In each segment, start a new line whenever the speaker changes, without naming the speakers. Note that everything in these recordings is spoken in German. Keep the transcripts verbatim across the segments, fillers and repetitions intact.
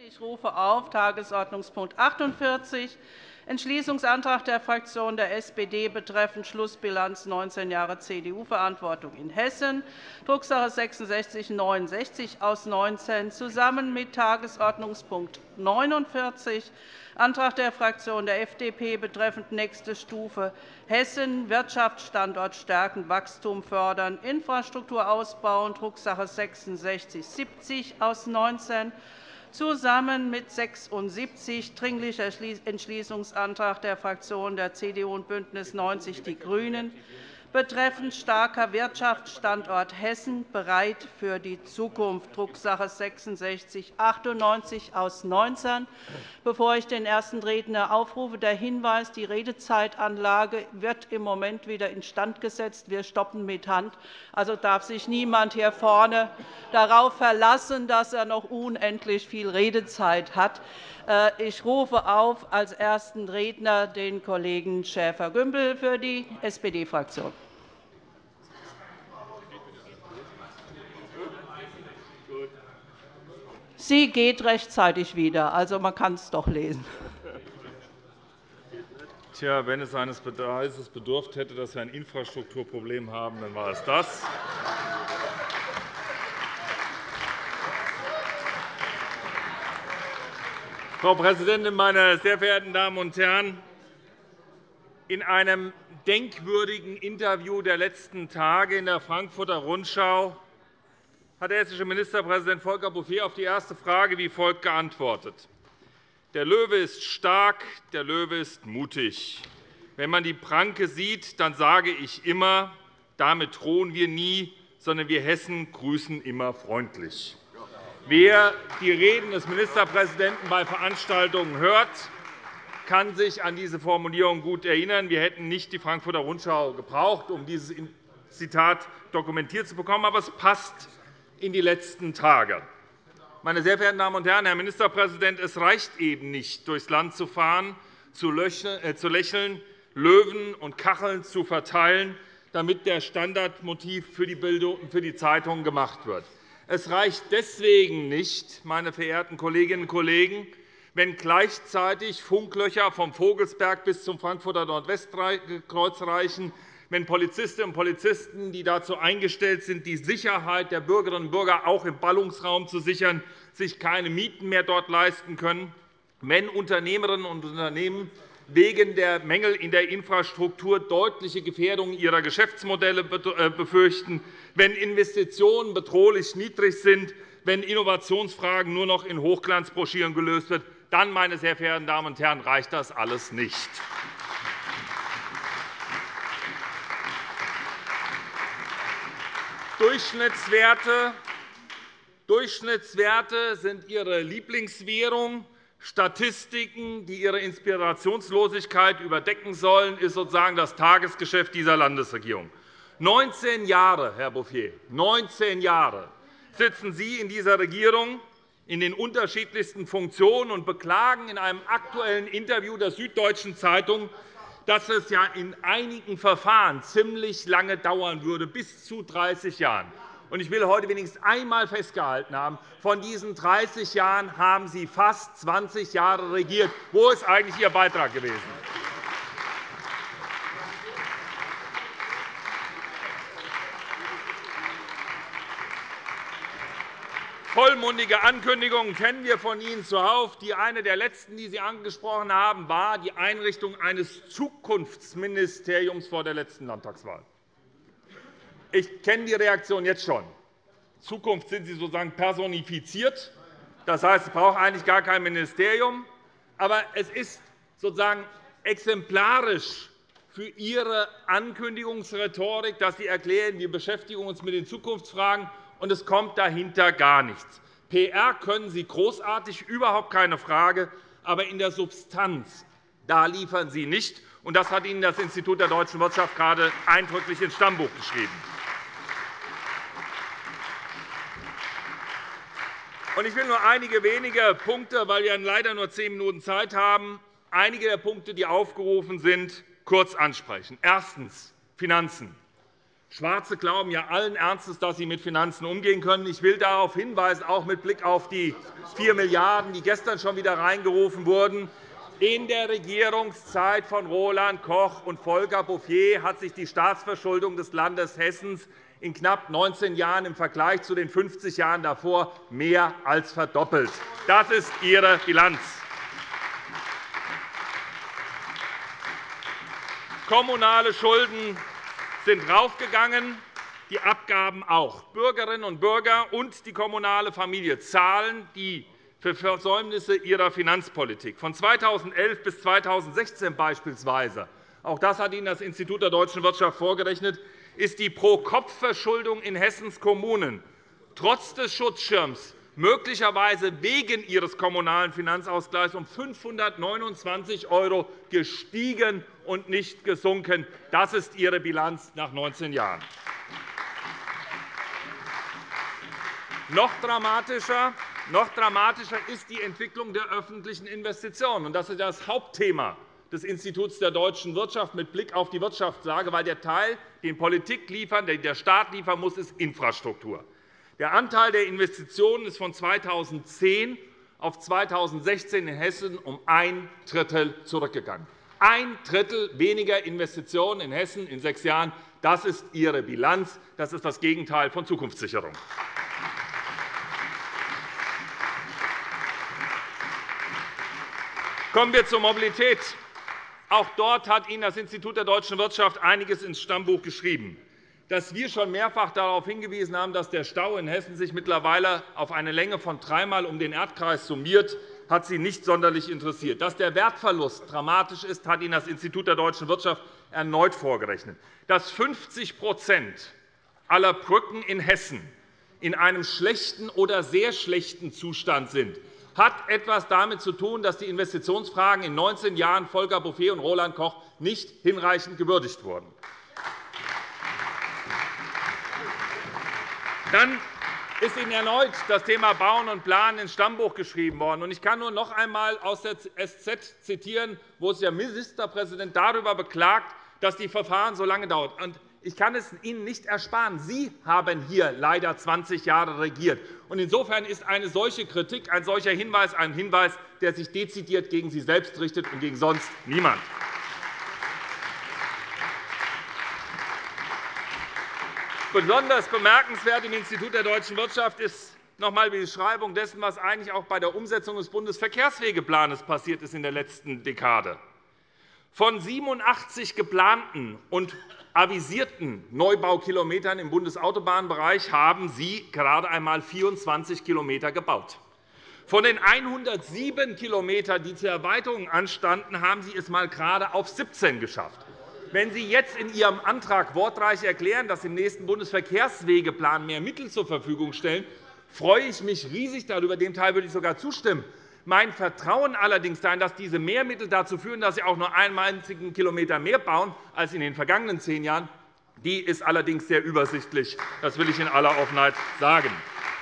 Ich rufe auf Tagesordnungspunkt achtundvierzig, Entschließungsantrag der Fraktion der S P D betreffend Schlussbilanz neunzehn Jahre C D U-Verantwortung in Hessen, Drucksache sechsundsechzig neunundsechzig aus neunzehn, zusammen mit Tagesordnungspunkt neunundvierzig, Antrag der Fraktion der F D P betreffend nächste Stufe Hessen, Wirtschaftsstandort stärken, Wachstum fördern, Infrastruktur ausbauen, Drucksache sechsundsechzig siebzig aus neunzehn, zusammen mit sechsundsiebzig, Dringlicher Entschließungsantrag der Fraktionen der C D U und BÜNDNIS neunzig die GRÜNEN betreffend starker Wirtschaftsstandort Hessen bereit für die Zukunft, Drucksache sechsundsechzig achtundneunzig aus neunzehn. Bevor ich den ersten Redner aufrufe, der Hinweis, die Redezeitanlage wird im Moment wieder instand gesetzt. Wir stoppen mit Hand. Also darf sich niemand hier vorne darauf verlassen, dass er noch unendlich viel Redezeit hat. Ich rufe auf als ersten Redner den Kollegen Schäfer-Gümbel für die S P D-Fraktion. Sie geht rechtzeitig wieder, also man kann es doch lesen.
Tja, wenn es eines Beweises bedurft hätte, dass wir ein Infrastrukturproblem haben, dann war es das. Frau Präsidentin, meine sehr verehrten Damen und Herren! In einem denkwürdigen Interview der letzten Tage in der Frankfurter Rundschau hat der hessische Ministerpräsident Volker Bouffier auf die erste Frage wie folgt geantwortet: Der Löwe ist stark, der Löwe ist mutig. Wenn man die Pranke sieht, dann sage ich immer, damit drohen wir nie, sondern wir Hessen grüßen immer freundlich. Wer die Reden des Ministerpräsidenten bei Veranstaltungen hört, kann sich an diese Formulierung gut erinnern. Wir hätten nicht die Frankfurter Rundschau gebraucht, um dieses Zitat dokumentiert zu bekommen, aber es passt in die letzten Tage. Meine sehr verehrten Damen und Herren, Herr Ministerpräsident, es reicht eben nicht, durchs Land zu fahren, zu lächeln, Löwen und Kacheln zu verteilen, damit der Standardmotiv für die Zeitungen gemacht wird. Es reicht deswegen nicht, meine verehrten Kolleginnen und Kollegen, wenn gleichzeitig Funklöcher vom Vogelsberg bis zum Frankfurter Nordwestkreuz reichen, wenn Polizistinnen und Polizisten, die dazu eingestellt sind, die Sicherheit der Bürgerinnen und Bürger auch im Ballungsraum zu sichern, sich keine Mieten mehr dort leisten können, wenn Unternehmerinnen und Unternehmen wegen der Mängel in der Infrastruktur deutliche Gefährdungen ihrer Geschäftsmodelle befürchten, wenn Investitionen bedrohlich niedrig sind, wenn Innovationsfragen nur noch in Hochglanzbroschüren gelöst werden, dann, meine sehr verehrten Damen und Herren, reicht das alles nicht. Durchschnittswerte, Durchschnittswerte sind Ihre Lieblingswährung. Statistiken, die Ihre Inspirationslosigkeit überdecken sollen, ist sozusagen das Tagesgeschäft dieser Landesregierung. neunzehn Jahre, Herr Bouffier, neunzehn Jahre sitzen Sie in dieser Regierung in den unterschiedlichsten Funktionen und beklagen in einem aktuellen Interview der Süddeutschen Zeitung, dass es ja in einigen Verfahren ziemlich lange dauern würde, bis zu dreißig Jahren. Ich will heute wenigstens einmal festgehalten haben, von diesen dreißig Jahren haben Sie fast zwanzig Jahre regiert. Wo ist eigentlich Ihr Beitrag gewesen? Vollmundige Ankündigungen kennen wir von Ihnen zuhauf. Die eine der letzten, die Sie angesprochen haben, war die Einrichtung eines Zukunftsministeriums vor der letzten Landtagswahl. Ich kenne die Reaktion jetzt schon. In Zukunft sind Sie sozusagen personifiziert. Das heißt, es braucht eigentlich gar kein Ministerium. Aber es ist sozusagen exemplarisch für Ihre Ankündigungsrhetorik, dass Sie erklären, wir beschäftigen uns mit den Zukunftsfragen, und es kommt dahinter gar nichts. P R können Sie großartig, überhaupt keine Frage, aber in der Substanz da liefern Sie nicht. Und das hat Ihnen das Institut der deutschen Wirtschaft gerade eindrücklich ins Stammbuch geschrieben. Ich will nur einige wenige Punkte, weil wir leider nur zehn Minuten Zeit haben, einige der Punkte, die aufgerufen sind, kurz ansprechen. Erstens. Finanzen. Schwarze glauben ja allen Ernstes, dass sie mit Finanzen umgehen können. Ich will darauf hinweisen, auch mit Blick auf die vier Milliarden €, die gestern schon wieder reingerufen wurden. In der Regierungszeit von Roland Koch und Volker Bouffier hat sich die Staatsverschuldung des Landes Hessen in knapp neunzehn Jahren im Vergleich zu den fünfzig Jahren davor mehr als verdoppelt. Das ist Ihre Bilanz. Kommunale Schulden sind raufgegangen, die Abgaben auch. Bürgerinnen und Bürger und die kommunale Familie zahlen die für Versäumnisse ihrer Finanzpolitik. Von zweitausendelf bis zweitausendsechzehn beispielsweise, auch das hat Ihnen das Institut der deutschen Wirtschaft vorgerechnet, ist die Pro-Kopf-Verschuldung in Hessens Kommunen trotz des Schutzschirms möglicherweise wegen ihres kommunalen Finanzausgleichs um fünfhundertneunundzwanzig € gestiegen und nicht gesunken. Das ist Ihre Bilanz nach neunzehn Jahren. Noch dramatischer, noch dramatischer ist die Entwicklung der öffentlichen Investitionen. Das ist das Hauptthema des Instituts der deutschen Wirtschaft mit Blick auf die Wirtschaftslage, weil der Teil, den Politik liefern, den der Staat liefern muss, ist Infrastruktur. Der Anteil der Investitionen ist von zweitausendzehn auf zweitausendsechzehn in Hessen um ein Drittel zurückgegangen. Ein Drittel weniger Investitionen in Hessen in sechs Jahren. Das ist Ihre Bilanz. Das ist das Gegenteil von Zukunftssicherung. Kommen wir zur Mobilität. Auch dort hat Ihnen das Institut der deutschen Wirtschaft einiges ins Stammbuch geschrieben. Dass wir schon mehrfach darauf hingewiesen haben, dass der Stau in Hessen sich mittlerweile auf eine Länge von dreimal um den Erdkreis summiert, hat Sie nicht sonderlich interessiert. Dass der Wertverlust dramatisch ist, hat Ihnen das Institut der deutschen Wirtschaft erneut vorgerechnet. Dass fünfzig aller Brücken in Hessen in einem schlechten oder sehr schlechten Zustand sind, hat etwas damit zu tun, dass die Investitionsfragen in neunzehn Jahren Volker Bouffier und Roland Koch nicht hinreichend gewürdigt wurden. Dann ist Ihnen erneut das Thema Bauen und Planen ins Stammbuch geschrieben worden. Ich kann nur noch einmal aus der S Z zitieren, wo sich der Ministerpräsident darüber beklagt, dass die Verfahren so lange dauern. Ich kann es Ihnen nicht ersparen. Sie haben hier leider zwanzig Jahre regiert. Insofern ist eine solche Kritik, ein solcher Hinweis ein Hinweis, der sich dezidiert gegen Sie selbst richtet und gegen sonst niemand. Besonders bemerkenswert im Institut der deutschen Wirtschaft ist noch einmal die Beschreibung dessen, was eigentlich auch bei der Umsetzung des Bundesverkehrswegeplans passiert ist in der letzten Dekade. Von siebenundachtzig geplanten und avisierten Neubaukilometern im Bundesautobahnbereich haben Sie gerade einmal vierundzwanzig Kilometer gebaut. Von den hundertsieben Kilometern, die zur Erweiterung anstanden, haben Sie es einmal gerade auf siebzehn geschafft. Wenn Sie jetzt in Ihrem Antrag wortreich erklären, dass Sie im nächsten Bundesverkehrswegeplan mehr Mittel zur Verfügung stellen, freue ich mich riesig darüber. Dem Teil würde ich sogar zustimmen. Mein Vertrauen allerdings darin, dass diese Mehrmittel dazu führen, dass Sie auch nur einen einzigen Kilometer mehr bauen als in den vergangenen zehn Jahren, die ist allerdings sehr übersichtlich. Das will ich in aller Offenheit sagen.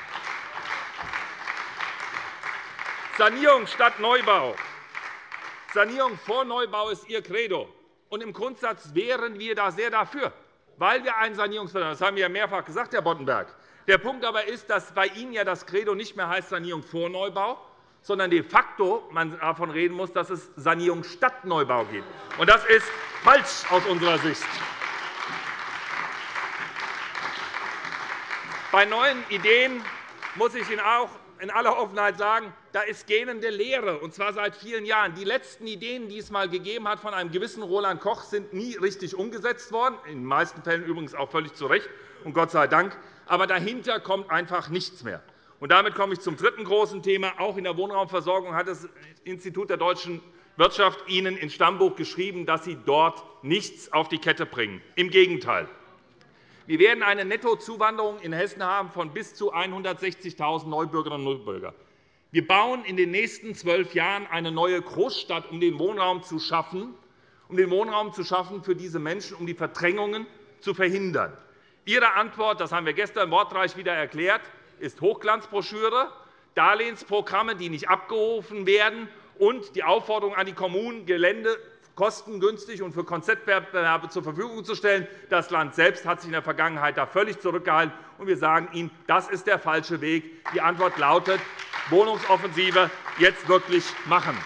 Sanierung statt Neubau. Sanierung vor Neubau ist Ihr Credo. Und im Grundsatz wären wir da sehr dafür, weil wir einen Sanierungsvertrag haben. Das haben wir ja mehrfach gesagt, Herr Boddenberg. Der Punkt aber ist, dass bei Ihnen ja das Credo nicht mehr heißt Sanierung vor Neubau, sondern de facto man davon reden muss, dass es Sanierung statt Neubau geht. Und das ist falsch aus unserer Sicht. Bei neuen Ideen muss ich Ihnen auch in aller Offenheit sagen, da ist gähnende Leere, und zwar seit vielen Jahren. Die letzten Ideen, die es einmal gegeben hat von einem gewissen Roland Koch, sind nie richtig umgesetzt worden, in den meisten Fällen übrigens auch völlig zu Recht, und Gott sei Dank. Aber dahinter kommt einfach nichts mehr. Und damit komme ich zum dritten großen Thema. Auch in der Wohnraumversorgung hat das Institut der deutschen Wirtschaft Ihnen ins Stammbuch geschrieben, dass Sie dort nichts auf die Kette bringen. Im Gegenteil. Wir werden eine Nettozuwanderung in Hessen haben von bis zu hundertsechzigtausend Neubürgerinnen und Neubürgern. Wir bauen in den nächsten zwölf Jahren eine neue Großstadt, um den Wohnraum zu schaffen, um den Wohnraum zu schaffen für diese Menschen, um die Verdrängungen zu verhindern. Ihre Antwort, das haben wir gestern wortreich wieder erklärt, ist Hochglanzbroschüre, Darlehensprogramme, die nicht abgerufen werden, und die Aufforderung an die Kommunen, Gelände kostengünstig und für Konzeptwettbewerbe zur Verfügung zu stellen. Das Land selbst hat sich in der Vergangenheit da völlig zurückgehalten. Und wir sagen Ihnen, das ist der falsche Weg. Die Antwort lautet, Wohnungsoffensive jetzt wirklich machen.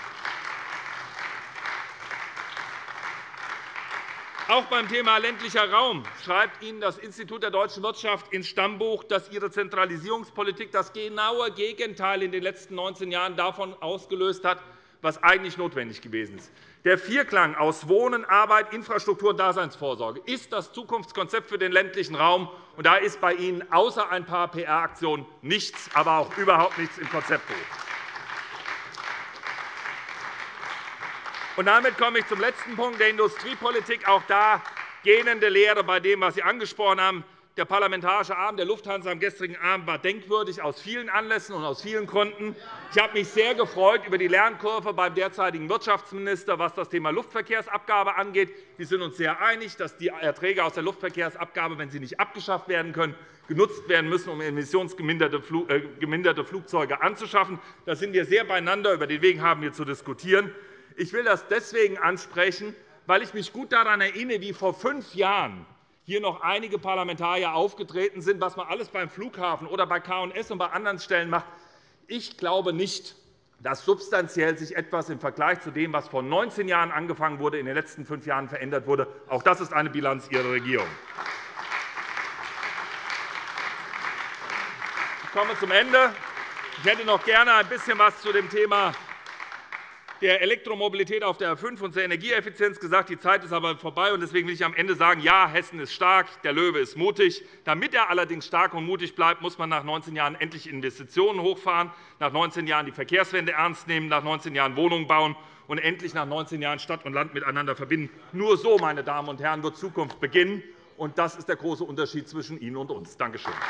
Auch beim Thema ländlicher Raum schreibt Ihnen das Institut der deutschen Wirtschaft ins Stammbuch, dass Ihre Zentralisierungspolitik das genaue Gegenteil in den letzten neunzehn Jahren davon ausgelöst hat, was eigentlich notwendig gewesen ist. Der Vierklang aus Wohnen, Arbeit, Infrastruktur und Daseinsvorsorge ist das Zukunftskonzept für den ländlichen Raum. Und da ist bei Ihnen außer ein paar P R-Aktionen nichts, aber auch überhaupt nichts im Konzeptbuch. Und damit komme ich zum letzten Punkt der Industriepolitik. Auch da gähnende Leere bei dem, was Sie angesprochen haben. Der Parlamentarische Abend der Lufthansa am gestrigen Abend war denkwürdig aus vielen Anlässen und aus vielen Gründen. Ich habe mich sehr gefreut über die Lernkurve beim derzeitigen Wirtschaftsminister, was das Thema Luftverkehrsabgabe angeht. Wir sind uns sehr einig, dass die Erträge aus der Luftverkehrsabgabe, wenn sie nicht abgeschafft werden können, genutzt werden müssen, um emissionsgeminderte Flugzeuge anzuschaffen. Da sind wir sehr beieinander. Über den Weg haben wir zu diskutieren. Ich will das deswegen ansprechen, weil ich mich gut daran erinnere, wie vor fünf Jahren hier noch einige Parlamentarier aufgetreten sind, was man alles beim Flughafen oder bei K und S und bei anderen Stellen macht. Ich glaube nicht, dass substanziell sich etwas im Vergleich zu dem, was vor neunzehn Jahren angefangen wurde, in den letzten fünf Jahren verändert wurde. Auch das ist eine Bilanz Ihrer Regierung. Ich komme zum Ende. Ich hätte noch gerne ein bisschen etwas zu dem Thema der Elektromobilität auf der A fünf und zur Energieeffizienz gesagt. Die Zeit ist aber vorbei. Deswegen will ich am Ende sagen, ja, Hessen ist stark, der Löwe ist mutig. Damit er allerdings stark und mutig bleibt, muss man nach neunzehn Jahren endlich Investitionen hochfahren, nach neunzehn Jahren die Verkehrswende ernst nehmen, nach neunzehn Jahren Wohnungen bauen und endlich nach neunzehn Jahren Stadt und Land miteinander verbinden. Nur so, meine Damen und Herren, wird Zukunft beginnen. Und das ist der große Unterschied zwischen Ihnen und uns. Danke schön.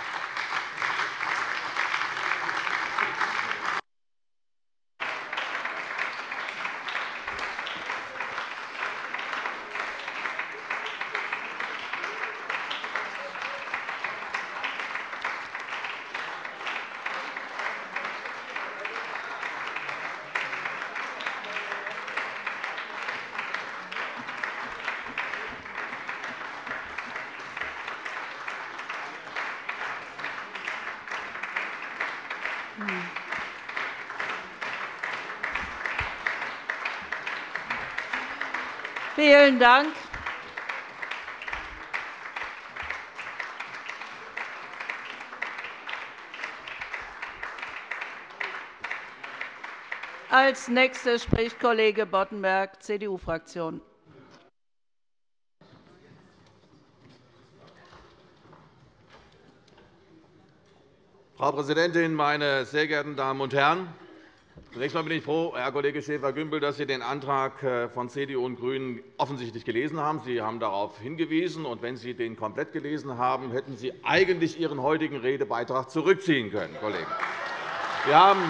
Vielen Dank. Als Nächster spricht Kollege Boddenberg, C D U-Fraktion.
Frau Präsidentin, meine sehr geehrten Damen und Herren! Zunächst einmal bin ich froh, Herr Kollege Schäfer-Gümbel, dass Sie den Antrag von C D U und GRÜNEN offensichtlich gelesen haben. Sie haben darauf hingewiesen. Und wenn Sie den komplett gelesen haben, hätten Sie eigentlich Ihren heutigen Redebeitrag zurückziehen können, Kollegen. Wir haben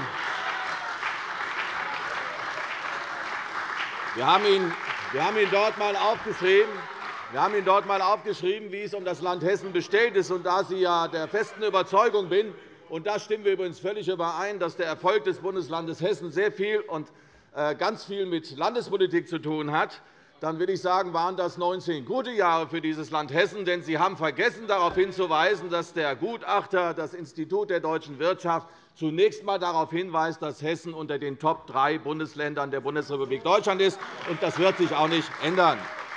Wir haben ihn, wir haben ihn dort einmal aufgeschrieben. Wir haben Ihnen dort einmal aufgeschrieben, wie es um das Land Hessen bestellt ist. Und da Sie ja der festen Überzeugung bin, und da stimmen wir übrigens völlig überein, dass der Erfolg des Bundeslandes Hessen sehr viel und ganz viel mit Landespolitik zu tun hat, dann will ich sagen, waren das neunzehn gute Jahre für dieses Land Hessen. Denn Sie haben vergessen, darauf hinzuweisen, dass der Gutachter, das Institut der deutschen Wirtschaft, zunächst einmal darauf hinweist, dass Hessen unter den Top drei Bundesländern der Bundesrepublik Deutschland ist. Und das wird sich auch nicht ändern.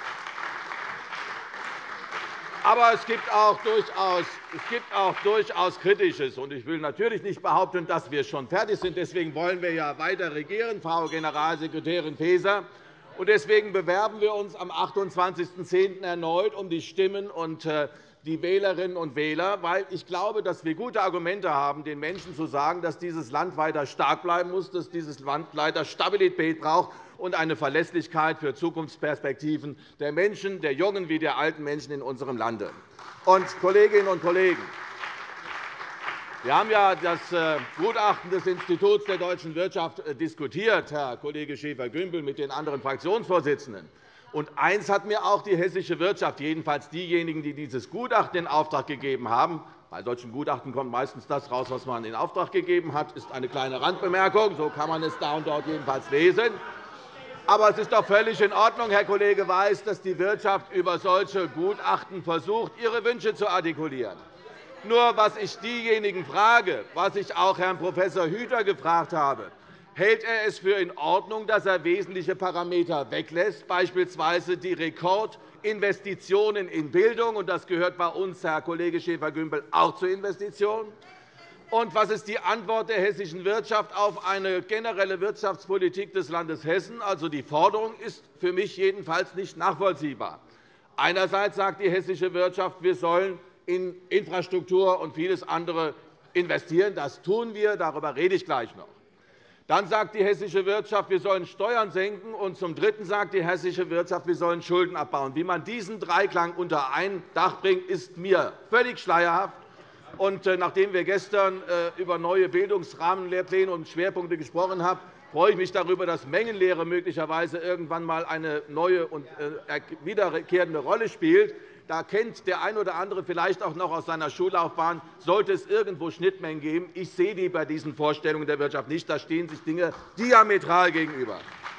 Aber es gibt auch durchaus, es gibt auch durchaus Kritisches. Und ich will natürlich nicht behaupten, dass wir schon fertig sind. Deswegen wollen wir ja weiter regieren, Frau Generalsekretärin Faeser. Und deswegen bewerben wir uns am achtundzwanzigsten zehnten erneut um die Stimmen und die Wählerinnen und Wähler, weil ich glaube, dass wir gute Argumente haben, den Menschen zu sagen, dass dieses Land weiter stark bleiben muss, dass dieses Land weiter Stabilität braucht und eine Verlässlichkeit für Zukunftsperspektiven der Menschen, der jungen wie der alten Menschen in unserem Lande. Und, Kolleginnen und Kollegen, wir haben ja das Gutachten des Instituts der deutschen Wirtschaft diskutiert, Herr Kollege Schäfer-Gümbel, mit den anderen Fraktionsvorsitzenden. Und eines hat mir auch die hessische Wirtschaft, jedenfalls diejenigen, die dieses Gutachten in Auftrag gegeben haben, bei solchen Gutachten kommt meistens das heraus, was man in Auftrag gegeben hat, ist eine kleine Randbemerkung, so kann man es da und dort jedenfalls lesen. Aber es ist doch völlig in Ordnung, Herr Kollege Weiß, dass die Wirtschaft über solche Gutachten versucht, ihre Wünsche zu artikulieren. Nur was ich diejenigen frage, was ich auch Herrn Prof Hüter gefragt habe, hält er es für in Ordnung, dass er wesentliche Parameter weglässt, beispielsweise die Rekordinvestitionen in Bildung, und das gehört bei uns, Herr Kollege Schäfer-Gümbel, auch zur Investition? Und was ist die Antwort der hessischen Wirtschaft auf eine generelle Wirtschaftspolitik des Landes Hessen? Also, die Forderung ist für mich jedenfalls nicht nachvollziehbar. Einerseits sagt die hessische Wirtschaft, wir sollen in Infrastruktur und vieles andere investieren. Das tun wir, darüber rede ich gleich noch. Dann sagt die hessische Wirtschaft, wir sollen Steuern senken. Und zum Dritten sagt die hessische Wirtschaft, wir sollen Schulden abbauen. Wie man diesen Dreiklang unter ein Dach bringt, ist mir völlig schleierhaft. Und nachdem wir gestern über neue Bildungsrahmenlehrpläne und Schwerpunkte gesprochen haben, freue ich mich darüber, dass Mengenlehre möglicherweise irgendwann einmal eine neue und wiederkehrende Rolle spielt. Da kennt der eine oder andere vielleicht auch noch aus seiner Schullaufbahn, sollte es irgendwo Schnittmengen geben. Ich sehe die bei diesen Vorstellungen der Wirtschaft nicht. Da stehen sich Dinge diametral gegenüber.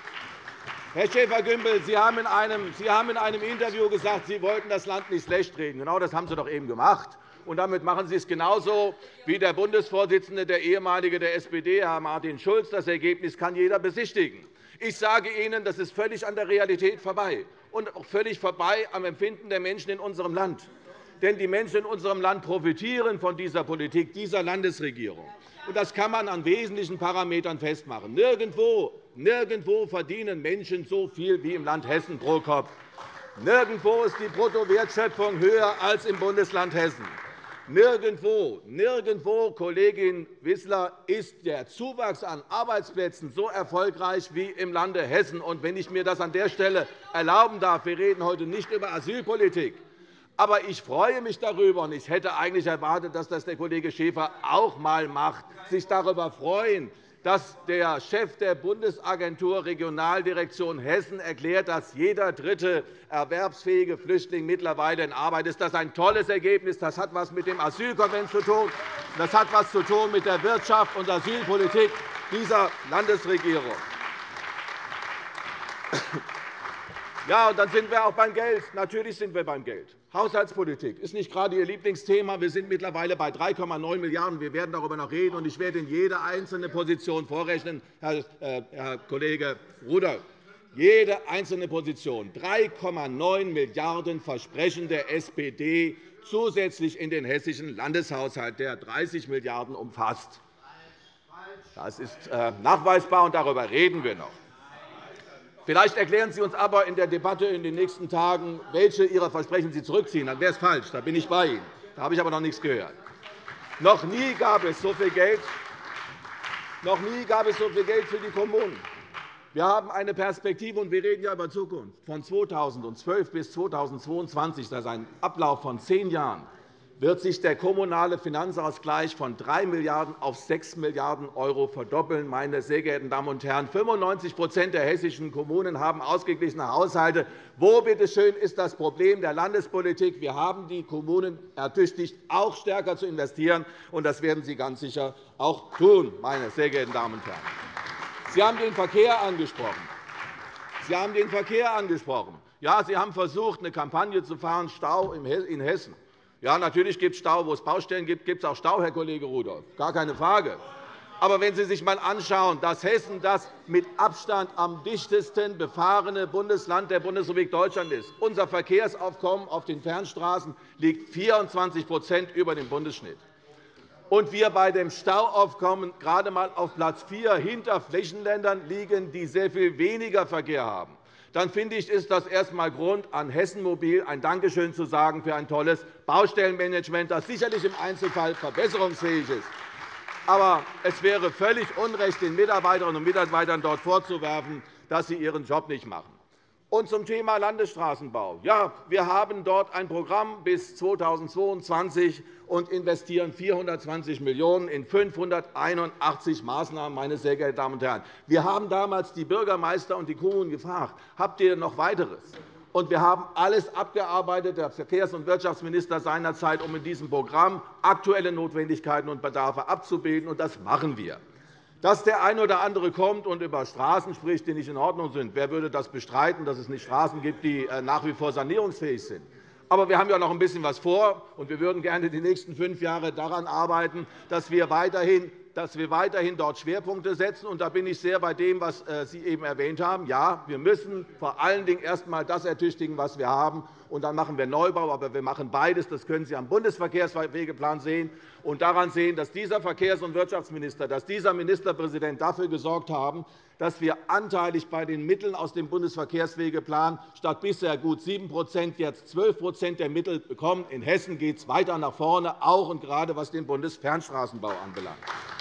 Herr Schäfer-Gümbel, Sie haben in einem Interview gesagt, Sie wollten das Land nicht schlechtreden. Genau das haben Sie doch eben gemacht. Und damit machen Sie es genauso wie der Bundesvorsitzende, der ehemalige der S P D, Herr Martin Schulz. Das Ergebnis kann jeder besichtigen. Ich sage Ihnen, das ist völlig an der Realität vorbei und auch völlig vorbei am Empfinden der Menschen in unserem Land. Denn die Menschen in unserem Land profitieren von dieser Politik, dieser Landesregierung. Und das kann man an wesentlichen Parametern festmachen. Nirgendwo, nirgendwo verdienen Menschen so viel wie im Land Hessen pro Kopf. Nirgendwo ist die Bruttowertschöpfung höher als im Bundesland Hessen. Nirgendwo, nirgendwo, Kollegin Wissler, ist der Zuwachs an Arbeitsplätzen so erfolgreich wie im Lande Hessen. Und wenn ich mir das an der Stelle erlauben darf, wir reden heute nicht über Asylpolitik, aber ich freue mich darüber, und ich hätte eigentlich erwartet, dass das der Kollege Schäfer auch einmal macht, sich darüber freuen, dass der Chef der Bundesagentur Regionaldirektion Hessen erklärt, dass jeder dritte erwerbsfähige Flüchtling mittlerweile in Arbeit ist. Das ist ein tolles Ergebnis. Das hat etwas mit dem Asylkonvent zu tun. Das hat etwas zu tun mit der Wirtschafts- und Asylpolitik dieser Landesregierung. Ja, und dann sind wir auch beim Geld. Natürlich sind wir beim Geld. Haushaltspolitik ist nicht gerade Ihr Lieblingsthema. Wir sind mittlerweile bei drei Komma neun Milliarden €. Wir werden darüber noch reden, und ich werde Ihnen jede einzelne Position vorrechnen, Herr Kollege Rudolph. Jede einzelne Position. drei Komma neun Milliarden € Versprechen der S P D zusätzlich in den hessischen Landeshaushalt, der dreißig Milliarden € umfasst. Das ist nachweisbar, und darüber reden wir noch. Vielleicht erklären Sie uns aber in der Debatte in den nächsten Tagen, welche Ihrer Versprechen Sie zurückziehen. Dann wäre es falsch. Da bin ich bei Ihnen. Da habe ich aber noch nichts gehört. Noch nie gab es so viel Geld, noch nie gab es so viel Geld für die Kommunen. Wir haben eine Perspektive, und wir reden ja über Zukunft, von zweitausendzwölf bis zweitausendzweiundzwanzig. Das ist ein Ablauf von zehn Jahren. Wird sich der kommunale Finanzausgleich von drei Milliarden € auf sechs Milliarden € verdoppeln. Meine sehr geehrten Damen und Herren, fünfundneunzig der hessischen Kommunen haben ausgeglichene Haushalte. Wo, bitteschön, ist das Problem der Landespolitik? Wir haben die Kommunen ertüchtigt, auch stärker zu investieren, und das werden Sie ganz sicher auch tun, meine sehr geehrten Damen und Herren. Sie haben den Verkehr angesprochen. Sie haben den Verkehr angesprochen. Ja, Sie haben versucht, eine Kampagne zu fahren, Stau in Hessen. Ja, natürlich gibt es Stau. Wo es Baustellen gibt, gibt es auch Stau, Herr Kollege Rudolph. Gar keine Frage. Aber wenn Sie sich einmal anschauen, dass Hessen das mit Abstand am dichtesten befahrene Bundesland der Bundesrepublik Deutschland ist. Unser Verkehrsaufkommen auf den Fernstraßen liegt vierundzwanzig über dem Bundesschnitt. Und wir bei dem Stauaufkommen gerade einmal auf Platz vier hinter Flächenländern liegen, die sehr viel weniger Verkehr haben. Dann finde ich, ist das erst einmal Grund, an Hessen Mobil ein Dankeschön zu sagen für ein tolles Baustellenmanagement, das sicherlich im Einzelfall verbesserungsfähig ist. Aber es wäre völlig unrecht, den Mitarbeiterinnen und Mitarbeitern dort vorzuwerfen, dass sie ihren Job nicht machen. Und zum Thema Landesstraßenbau. Ja, wir haben dort ein Programm bis zweitausendzweiundzwanzig und investieren vierhundertzwanzig Millionen € in fünfhunderteinundachtzig Maßnahmen. Meine sehr geehrten Damen und Herren. Wir haben damals die Bürgermeister und die Kommunen gefragt, habt ihr noch weiteres? Und wir haben alles abgearbeitet, der Verkehrs- und Wirtschaftsminister seinerzeit, um in diesem Programm aktuelle Notwendigkeiten und Bedarfe abzubilden. Und das machen wir. Dass der eine oder andere kommt und über Straßen spricht, die nicht in Ordnung sind. Wer würde das bestreiten, dass es nicht Straßen gibt, die nach wie vor sanierungsfähig sind? Aber wir haben ja noch ein bisschen was vor, und wir würden gerne die nächsten fünf Jahre daran arbeiten, dass wir weiterhin dass wir weiterhin dort Schwerpunkte setzen. Und da bin ich sehr bei dem, was Sie eben erwähnt haben. Ja, wir müssen vor allen Dingen erst einmal das ertüchtigen, was wir haben, und dann machen wir Neubau. Aber wir machen beides. Das können Sie am Bundesverkehrswegeplan sehen und daran sehen, dass dieser Verkehrs- und Wirtschaftsminister, dass dieser Ministerpräsident dafür gesorgt haben, dass wir anteilig bei den Mitteln aus dem Bundesverkehrswegeplan statt bisher gut sieben jetzt zwölf der Mittel bekommen. In Hessen geht es weiter nach vorne, auch und gerade was den Bundesfernstraßenbau anbelangt.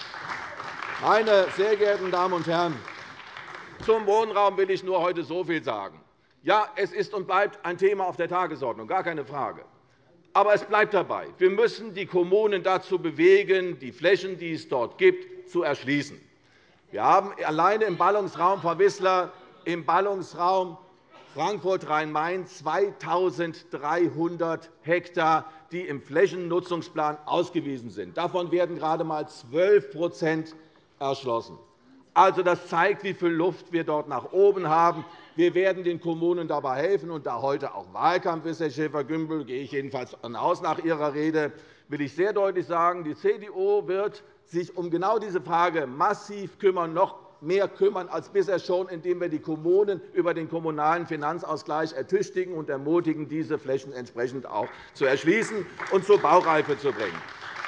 Meine sehr geehrten Damen und Herren, zum Wohnraum will ich nur heute so viel sagen. Ja, es ist und bleibt ein Thema auf der Tagesordnung, gar keine Frage. Aber es bleibt dabei. Wir müssen die Kommunen dazu bewegen, die Flächen, die es dort gibt, zu erschließen. Wir haben alleine im Ballungsraum Frau Wissler, im Ballungsraum Frankfurt-Rhein-Main zweitausenddreihundert Hektar, die im Flächennutzungsplan ausgewiesen sind. Davon werden gerade einmal zwölf erschlossen. Also, das zeigt, wie viel Luft wir dort nach oben haben. Wir werden den Kommunen dabei helfen. Und da heute auch Wahlkampf ist, Herr Schäfer-Gümbel, gehe ich jedenfalls davon aus nach Ihrer Rede, will ich sehr deutlich sagen, die C D U wird sich um genau diese Frage massiv kümmern, noch mehr kümmern als bisher schon, indem wir die Kommunen über den Kommunalen Finanzausgleich ertüchtigen und ermutigen, diese Flächen entsprechend auch zu erschließen und zur Baureife zu bringen.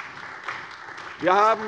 Wir haben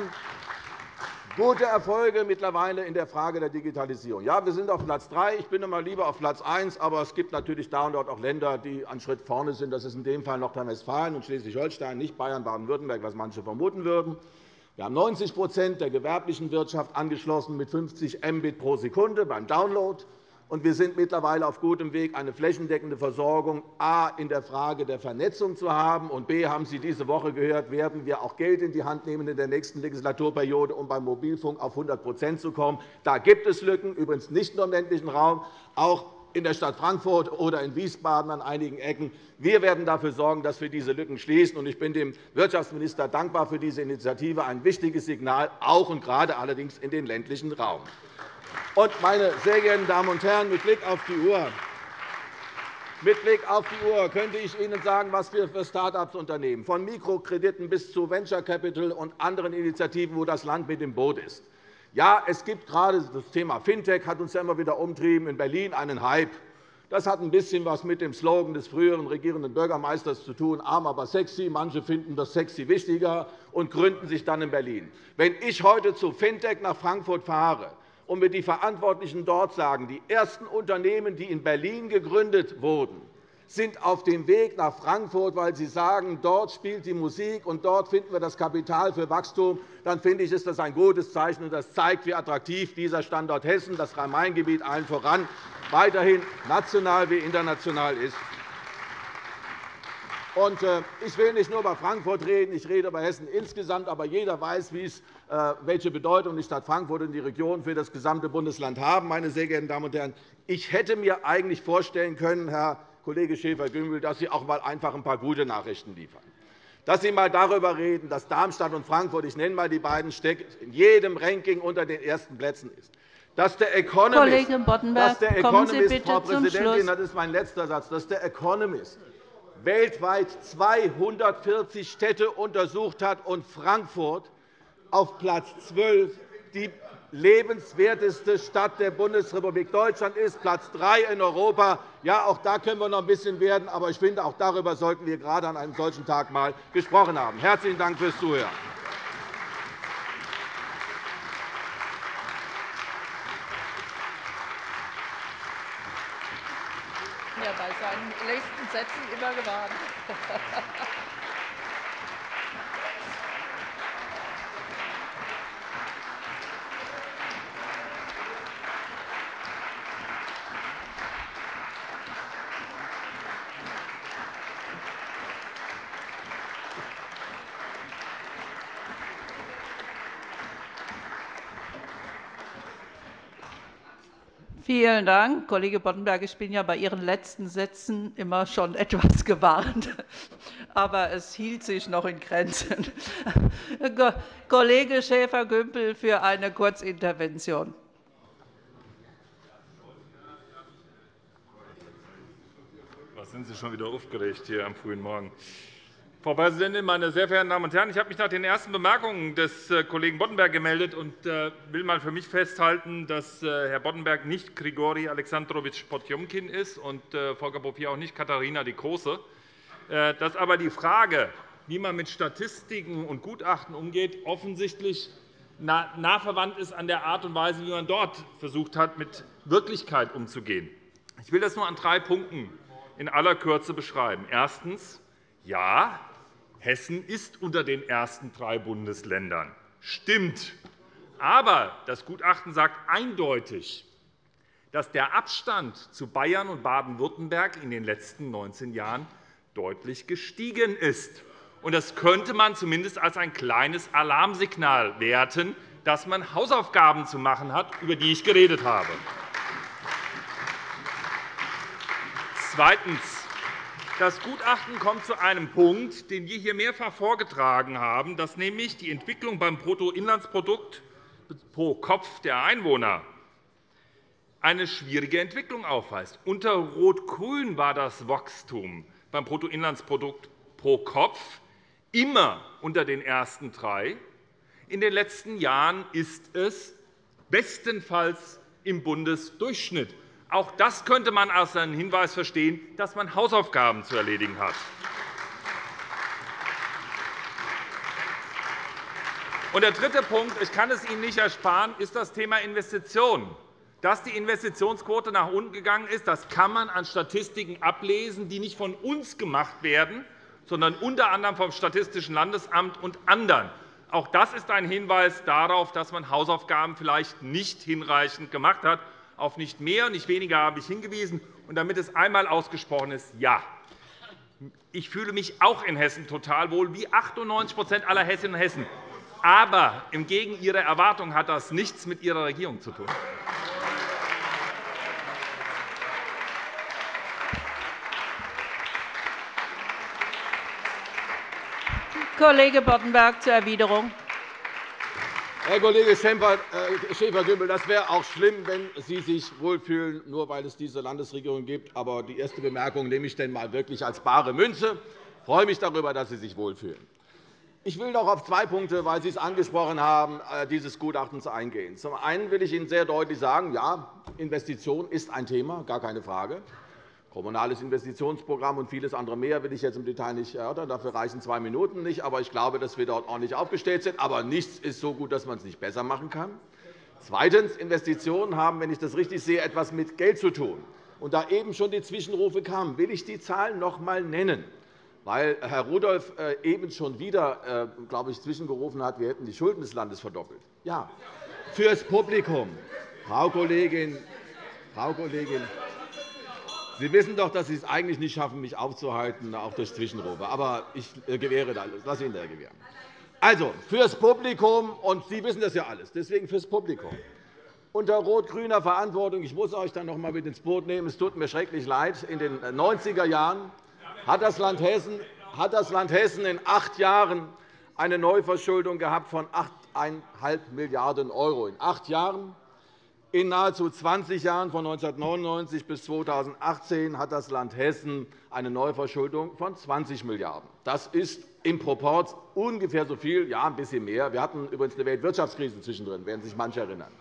gute Erfolge mittlerweile in der Frage der Digitalisierung. Ja, wir sind auf Platz drei. Ich bin immer lieber auf Platz eins. Aber es gibt natürlich da und dort auch Länder, die einen Schritt vorne sind. Das ist in dem Fall Nordrhein-Westfalen und Schleswig-Holstein, nicht Bayern, Baden-Württemberg, was manche vermuten würden. Wir haben neunzig der gewerblichen Wirtschaft angeschlossen mit fünfzig Mbit pro Sekunde beim Download. Und wir sind mittlerweile auf gutem Weg, eine flächendeckende Versorgung a. in der Frage der Vernetzung zu haben, und b. haben Sie diese Woche gehört, werden wir auch Geld in die Hand nehmen in der nächsten Legislaturperiode, um beim Mobilfunk auf hundert zu kommen. Da gibt es Lücken, übrigens nicht nur im ländlichen Raum, auch in der Stadt Frankfurt oder in Wiesbaden an einigen Ecken. Wir werden dafür sorgen, dass wir diese Lücken schließen. Ich bin dem Wirtschaftsminister dankbar für diese Initiative, ein wichtiges Signal, auch und gerade allerdings in den ländlichen Raum. Und, meine sehr geehrten Damen und Herren, mit Blick auf die Uhr Mit Blick auf die Uhr könnte ich Ihnen sagen, was wir für Start-ups unternehmen, von Mikrokrediten bis zu Venture Capital und anderen Initiativen, wo das Land mit im Boot ist. Ja, es gibt gerade das Thema Fintech, hat uns ja immer wieder umtrieben, in Berlin einen Hype. Das hat ein bisschen was mit dem Slogan des früheren regierenden Bürgermeisters zu tun, arm, aber sexy. Manche finden das sexy wichtiger und gründen sich dann in Berlin. Wenn ich heute zu Fintech nach Frankfurt fahre, und mir die Verantwortlichen dort sagen, die ersten Unternehmen, die in Berlin gegründet wurden, sind auf dem Weg nach Frankfurt, weil sie sagen, dort spielt die Musik und dort finden wir das Kapital für Wachstum, dann finde ich, ist das ein gutes Zeichen. Und das zeigt, wie attraktiv dieser Standort Hessen, das Rhein-Main-Gebiet allen voran, weiterhin national wie international ist. Ich will nicht nur über Frankfurt reden, ich rede über Hessen insgesamt. Aber jeder weiß, welche Bedeutung die Stadt Frankfurt und die Region für das gesamte Bundesland haben. Meine sehr geehrten Damen und Herren, ich hätte mir eigentlich vorstellen können, Herr Kollege Schäfer-Gümbel, dass Sie auch einmal einfach ein paar gute Nachrichten liefern. Dass Sie einmal darüber reden, dass Darmstadt und Frankfurt, ich nenne einmal die beiden Städte, in jedem Ranking unter den ersten Plätzen ist. Dass der Economist,
Kollege Boddenberg,
dass der
kommen Sie
Economist
bitte
Frau
zum
Präsidentin,
Schluss.
das ist mein letzter Satz, dass der Economist weltweit zweihundertvierzig Städte untersucht hat und Frankfurt auf Platz zwölf die lebenswerteste Stadt der Bundesrepublik Deutschland ist, Platz drei in Europa. Ja, auch da können wir noch ein bisschen werden, aber ich finde, auch darüber sollten wir gerade an einem solchen Tag einmal gesprochen haben. Herzlichen Dank fürs Zuhören.
Ja, bei seinen nächsten Sätzen immer gewarnt. Vielen Dank, Kollege Boddenberg. Ich bin ja bei Ihren letzten Sätzen immer schon etwas gewarnt, aber es hielt sich noch in Grenzen. Kollege Schäfer-Gümbel für eine Kurzintervention.
Was sind Sie schon wieder aufgeregt hier am frühen Morgen? Frau Präsidentin, meine sehr verehrten Damen und Herren! Ich habe mich nach den ersten Bemerkungen des Kollegen Boddenberg gemeldet und will mal für mich festhalten, dass Herr Boddenberg nicht Grigori Alexandrowitsch Potjomkin ist und Volker Bouffier auch nicht Katharina die Große. Dass aber die Frage, wie man mit Statistiken und Gutachten umgeht, offensichtlich nah verwandt ist an der Art und Weise, wie man dort versucht hat, mit Wirklichkeit umzugehen. Ich will das nur an drei Punkten in aller Kürze beschreiben. Erstens. Ja, Hessen ist unter den ersten drei Bundesländern. Stimmt. Aber das Gutachten sagt eindeutig, dass der Abstand zu Bayern und Baden-Württemberg in den letzten neunzehn Jahren deutlich gestiegen ist. Das könnte man zumindest als ein kleines Alarmsignal werten, dass man Hausaufgaben zu machen hat, über die ich geredet habe. Zweitens. Das Gutachten kommt zu einem Punkt, den wir hier mehrfach vorgetragen haben, dass nämlich die Entwicklung beim Bruttoinlandsprodukt pro Kopf der Einwohner eine schwierige Entwicklung aufweist. Unter Rot-Grün war das Wachstum beim Bruttoinlandsprodukt pro Kopf immer unter den ersten drei. In den letzten Jahren ist es bestenfalls im Bundesdurchschnitt. Auch das könnte man als einen Hinweis verstehen, dass man Hausaufgaben zu erledigen hat. Und der dritte Punkt, ich kann es Ihnen nicht ersparen, ist das Thema Investitionen. Dass die Investitionsquote nach unten gegangen ist, das kann man an Statistiken ablesen, die nicht von uns gemacht werden, sondern unter anderem vom Statistischen Landesamt und anderen. Auch das ist ein Hinweis darauf, dass man Hausaufgaben vielleicht nicht hinreichend gemacht hat. Auf nicht mehr und nicht weniger habe ich hingewiesen. Und damit es einmal ausgesprochen ist, ja, ich fühle mich auch in Hessen total wohl, wie achtundneunzig aller Hessinnen und Hessen. Aber entgegen Ihrer Erwartung hat das nichts mit Ihrer Regierung zu tun.
Kollege Boddenberg zur Erwiderung.
Herr Kollege Schäfer-Gümbel, das wäre auch schlimm, wenn Sie sich wohlfühlen, nur weil es diese Landesregierung gibt. Aber die erste Bemerkung nehme ich denn mal wirklich als bare Münze. Ich freue mich darüber, dass Sie sich wohlfühlen. Ich will noch auf zwei Punkte, weil Sie es angesprochen haben, dieses Gutachtens eingehen. Zum einen will ich Ihnen sehr deutlich sagen, ja, Investition ist ein Thema, gar keine Frage. Kommunales Investitionsprogramm und vieles andere mehr will ich jetzt im Detail nicht erörtern. Dafür reichen zwei Minuten nicht. Aber ich glaube, dass wir dort ordentlich aufgestellt sind. Aber nichts ist so gut, dass man es nicht besser machen kann. Zweitens. Investitionen haben, wenn ich das richtig sehe, etwas mit Geld zu tun. Und da eben schon die Zwischenrufe kamen, will ich die Zahlen noch einmal nennen. Weil Herr Rudolph eben schon wieder, glaube ich, zwischengerufen hat, wir hätten die Schulden des Landes verdoppelt. Ja, fürs Publikum. Frau Kollegin, Frau Kollegin, Sie wissen doch, dass Sie es eigentlich nicht schaffen, mich aufzuhalten, auch durch Zwischenrufe. Aber ich gewähre das. Lass Ihnen da gewähren. Also, fürs Publikum, und Sie wissen das ja alles, deswegen fürs Publikum. Unter rot-grüner Verantwortung, ich muss euch dann noch einmal mit ins Boot nehmen, es tut mir schrecklich leid, in den neunziger Jahren hat das Land Hessen, hat das Land Hessen in acht Jahren eine Neuverschuldung gehabt von acht Komma fünf Milliarden €. In acht Jahren. In nahezu zwanzig Jahren, von neunzehnhundertneunundneunzig bis zweitausendachtzehn, hat das Land Hessen eine Neuverschuldung von zwanzig Milliarden €. Das ist im Proport ungefähr so viel, ja, ein bisschen mehr. Wir hatten übrigens eine Weltwirtschaftskrise zwischendrin, werden sich manche erinnern.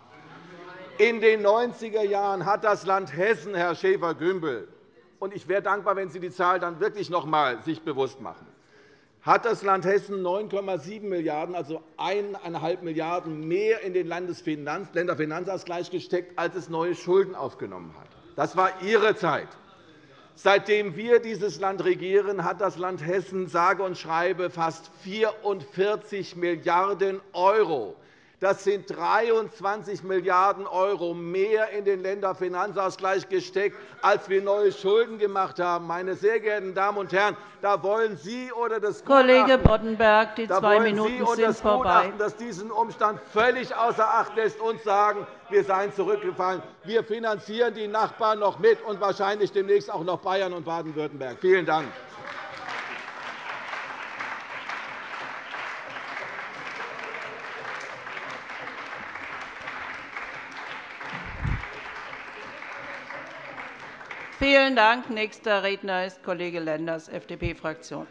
In den neunziger Jahren hat das Land Hessen, Herr Schäfer-Gümbel, und ich wäre dankbar, wenn Sie die Zahl dann wirklich noch einmal sich bewusst machen, hat das Land Hessen neun Komma sieben Milliarden €, also eineinhalb Milliarden € mehr in den Länderfinanzausgleich gesteckt, als es neue Schulden aufgenommen hat. Das war Ihre Zeit. Seitdem wir dieses Land regieren, hat das Land Hessen sage und schreibe fast vierundvierzig Milliarden € Das sind dreiundzwanzig Milliarden € mehr in den Länderfinanzausgleich gesteckt, als wir neue Schulden gemacht haben. Meine sehr geehrten Damen und Herren, da wollen Sie oder das
Kollege
Gutachten,
Boddenberg, die
da
zwei
wollen
Minuten
Sie und
sind
das
vorbei.
Gutachten, das diesen Umstand völlig außer Acht lässt, uns sagen, wir seien zurückgefallen. Wir finanzieren die Nachbarn noch mit und wahrscheinlich demnächst auch noch Bayern und Baden-Württemberg. Vielen Dank.
Vielen Dank. Nächster Redner ist Kollege Lenders, F D P-Fraktion.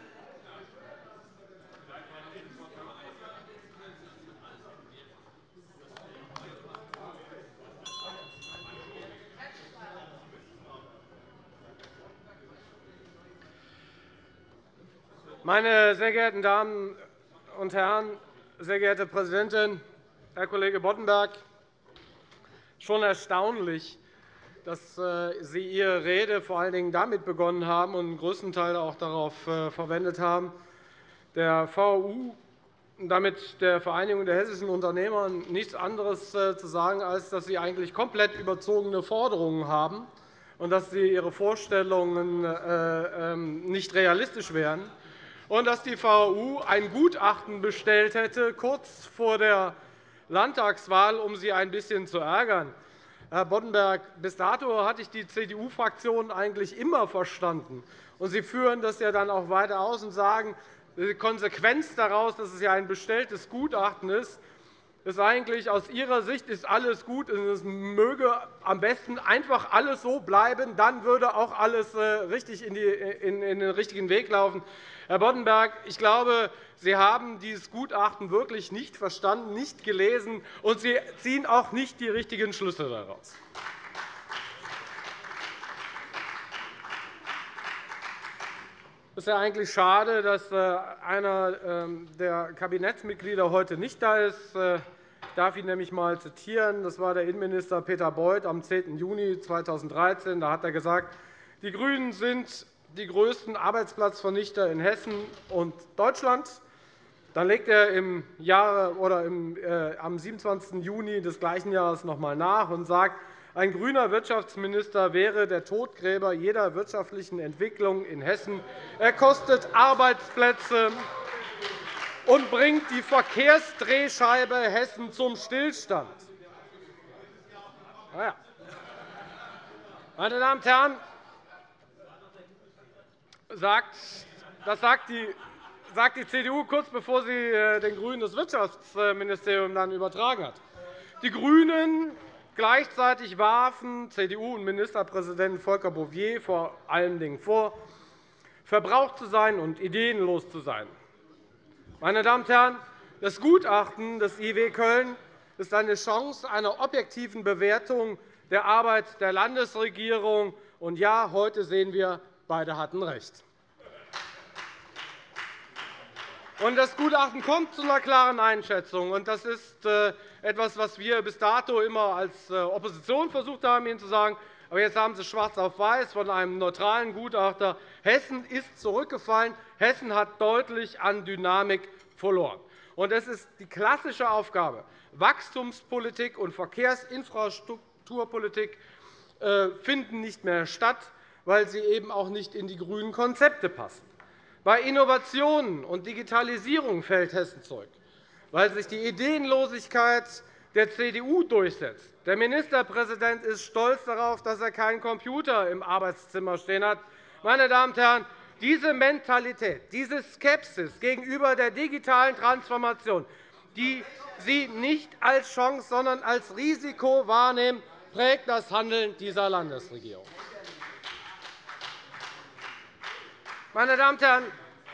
Meine sehr geehrten Damen und Herren, sehr geehrte Präsidentin, Herr Kollege Boddenberg! Schon erstaunlich, dass Sie Ihre Rede vor allen Dingen damit begonnen haben und einen größten Teil auch darauf verwendet haben, der V U, damit der Vereinigung der hessischen Unternehmer, nichts anderes zu sagen, als dass Sie eigentlich komplett überzogene Forderungen haben und dass Sie Ihre Vorstellungen nicht realistisch wären und dass die V U ein Gutachten bestellt hätte, kurz vor der Landtagswahl, um Sie ein bisschen zu ärgern. Herr Boddenberg, bis dato hatte ich die C D U-Fraktion eigentlich immer verstanden. Und Sie führen das ja dann auch weiter aus und sagen, die Konsequenz daraus, dass es ja ein bestelltes Gutachten ist, ist eigentlich aus Ihrer Sicht ist alles gut und es möge am besten einfach alles so bleiben, dann würde auch alles richtig in den richtigen Weg laufen. Herr Boddenberg, ich glaube, Sie haben dieses Gutachten wirklich nicht verstanden, nicht gelesen, und Sie ziehen auch nicht die richtigen Schlüsse daraus. Es ist ja eigentlich schade, dass einer der Kabinettsmitglieder heute nicht da ist. Ich darf ihn nämlich einmal zitieren. Das war der Innenminister Peter Beuth am zehnten Juni zweitausenddreizehn. Da hat er gesagt, die GRÜNEN sind die größten Arbeitsplatzvernichter in Hessen und Deutschland. Dann legt er im Jahre, oder im, äh, am siebenundzwanzigsten Juni des gleichen Jahres noch einmal nach und sagt, ein grüner Wirtschaftsminister wäre der Totgräber jeder wirtschaftlichen Entwicklung in Hessen. Er kostet Arbeitsplätze und bringt die Verkehrsdrehscheibe Hessen zum Stillstand. Na ja. Meine Damen und Herren, das sagt die sagt die C D U kurz bevor sie den GRÜNEN das Wirtschaftsministerium dann übertragen hat. Die GRÜNEN gleichzeitig warfen C D U und Ministerpräsidenten Volker Bouffier vor allen Dingen vor, verbraucht zu sein und ideenlos zu sein. Meine Damen und Herren, das Gutachten des I W Köln ist eine Chance einer objektiven Bewertung der Arbeit der Landesregierung. Und ja, heute sehen wir, beide hatten recht. Das Gutachten kommt zu einer klaren Einschätzung. Das ist etwas, was wir bis dato immer als Opposition versucht haben, Ihnen zu sagen. Aber jetzt haben Sie schwarz auf weiß von einem neutralen Gutachter. Hessen ist zurückgefallen. Hessen hat deutlich an Dynamik verloren. Es ist die klassische Aufgabe. Wachstumspolitik und Verkehrsinfrastrukturpolitik finden nicht mehr statt, weil sie eben auch nicht in die grünen Konzepte passen. Bei Innovationen und Digitalisierung fällt Hessen zurück, weil sich die Ideenlosigkeit der C D U durchsetzt. Der Ministerpräsident ist stolz darauf, dass er keinen Computer im Arbeitszimmer stehen hat. Meine Damen und Herren, diese Mentalität, diese Skepsis gegenüber der digitalen Transformation, die Sie nicht als Chance, sondern als Risiko wahrnehmen, prägt das Handeln dieser Landesregierung. Meine Damen und Herren,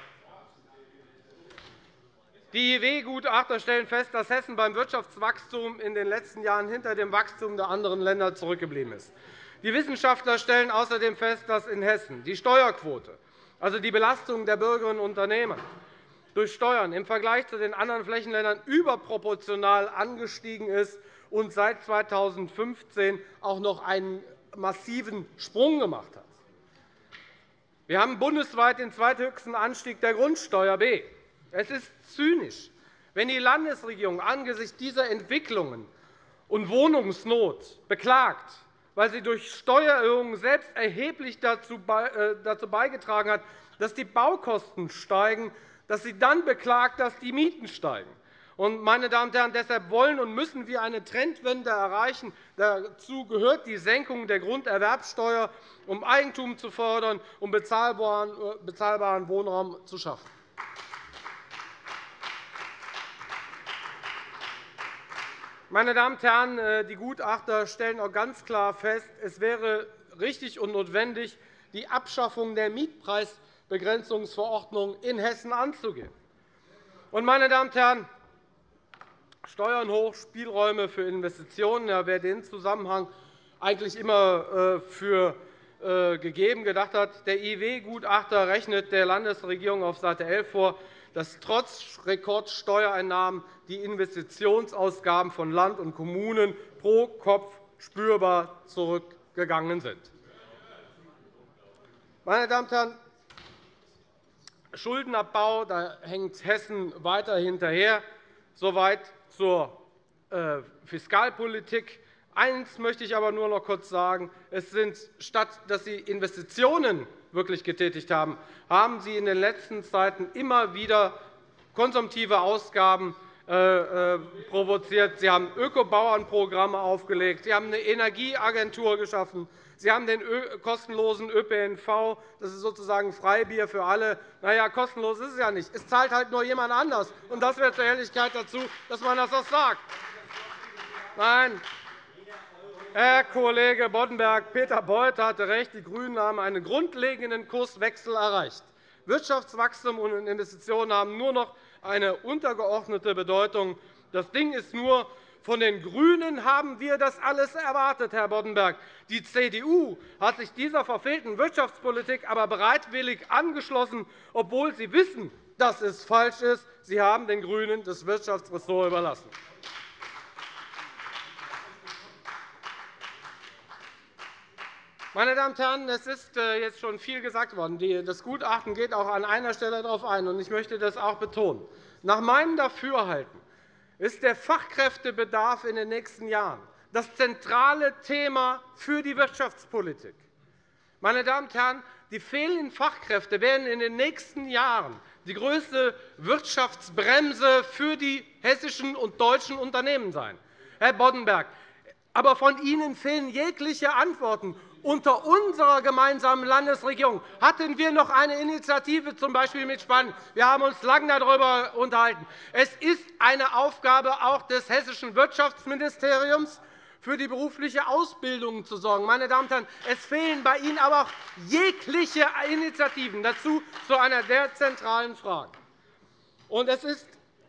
die I W-Gutachter stellen fest, dass Hessen beim Wirtschaftswachstum in den letzten Jahren hinter dem Wachstum der anderen Länder zurückgeblieben ist. Die Wissenschaftler stellen außerdem fest, dass in Hessen die Steuerquote, also die Belastung der Bürgerinnen und Unternehmer durch Steuern, im Vergleich zu den anderen Flächenländern überproportional angestiegen ist und seit zweitausendfünfzehn auch noch einen massiven Sprung gemacht hat. Wir haben bundesweit den zweithöchsten Anstieg der Grundsteuer B. Es ist zynisch, Wenn die Landesregierung angesichts dieser Entwicklungen und Wohnungsnot beklagt, weil sie durch Steuererhöhungen selbst erheblich dazu beigetragen hat, dass die Baukosten steigen, dass sie dann beklagt, dass die Mieten steigen. Meine Damen und Herren, deshalb wollen und müssen wir eine Trendwende erreichen. Dazu gehört die Senkung der Grunderwerbsteuer, um Eigentum zu fördern, um bezahlbaren Wohnraum zu schaffen. Meine Damen und Herren, die Gutachter stellen auch ganz klar fest, es wäre richtig und notwendig, die Abschaffung der Mietpreisbegrenzungsverordnung in Hessen anzugehen. Meine Damen und Herren, Steuern hoch, Spielräume für Investitionen. Ja, wer den Zusammenhang eigentlich immer für gegeben gedacht hat, der I W-Gutachter rechnet der Landesregierung auf Seite elf vor, dass trotz Rekordsteuereinnahmen die Investitionsausgaben von Land und Kommunen pro Kopf spürbar zurückgegangen sind. Meine Damen und Herren, Schuldenabbau, da hängt Hessen weiter hinterher. Soweit zur Fiskalpolitik. Eines möchte ich aber nur noch kurz sagen. Es sind, statt dass Sie Investitionen wirklich getätigt haben, haben Sie in den letzten Zeiten immer wieder konsumtive Ausgaben provoziert. Sie haben Ökobauernprogramme aufgelegt. Sie haben eine Energieagentur geschaffen. Sie haben den kostenlosen Ö P N V. Das ist sozusagen Freibier für alle. Na ja, kostenlos ist es ja nicht. Es zahlt halt nur jemand anders. Und das gehört zur Ehrlichkeit dazu, dass man das auch sagt. Nein, Herr Kollege Boddenberg, Peter Beuth hatte recht. Die GRÜNEN haben einen grundlegenden Kurswechsel erreicht. Wirtschaftswachstum und Investitionen haben nur noch eine untergeordnete Bedeutung. Das Ding ist nur, von den GRÜNEN haben wir das alles erwartet, Herr Boddenberg. Die C D U hat sich dieser verfehlten Wirtschaftspolitik aber bereitwillig angeschlossen, obwohl sie wissen, dass es falsch ist. Sie haben den GRÜNEN das Wirtschaftsressort überlassen. Meine Damen und Herren, es ist jetzt schon viel gesagt worden. Das Gutachten geht auch an einer Stelle darauf ein, und ich möchte das auch betonen. Nach meinem Dafürhalten ist der Fachkräftebedarf in den nächsten Jahren das zentrale Thema für die Wirtschaftspolitik. Meine Damen und Herren, die fehlenden Fachkräfte werden in den nächsten Jahren die größte Wirtschaftsbremse für die hessischen und deutschen Unternehmen sein. Herr Boddenberg, aber von Ihnen fehlen jegliche Antworten. Unter unserer gemeinsamen Landesregierung hatten wir noch eine Initiative, z. B. mit Spanien. Wir haben uns lange darüber unterhalten. Es ist eine Aufgabe auch des hessischen Wirtschaftsministeriums, für die berufliche Ausbildung zu sorgen. Meine Damen und Herren, es fehlen bei Ihnen aber auch jegliche Initiativen dazu zu einer der zentralen Fragen. Und es ist,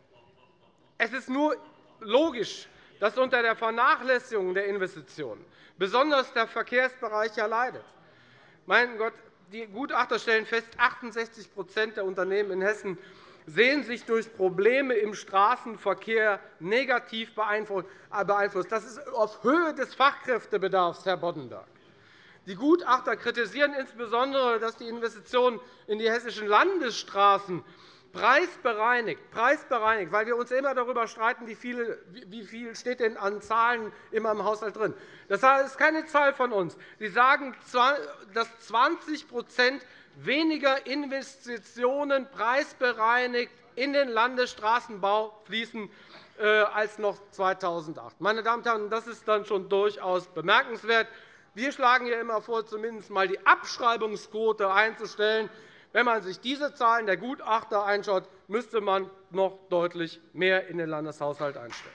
es ist nur logisch, dass unter der Vernachlässigung der Investitionen besonders der Verkehrsbereich ja leidet. Mein Gott, die Gutachter stellen fest, achtundsechzig der Unternehmen in Hessen sehen sich durch Probleme im Straßenverkehr negativ beeinflusst. Das ist auf Höhe des Fachkräftebedarfs, Herr Boddenberg. Die Gutachter kritisieren insbesondere, dass die Investitionen in die hessischen Landesstraßen preisbereinigt, preisbereinigt, weil wir uns immer darüber streiten, wie viel, wie viel steht denn an Zahlen immer im Haushalt drin. Das ist keine Zahl von uns. Sie sagen, dass zwanzig weniger Investitionen preisbereinigt in den Landesstraßenbau fließen als noch zweitausendacht. Meine Damen und Herren, das ist dann schon durchaus bemerkenswert. Wir schlagen ja immer vor, zumindest einmal die Abschreibungsquote einzustellen. Wenn man sich diese Zahlen der Gutachter anschaut, müsste man noch deutlich mehr in den Landeshaushalt einstellen.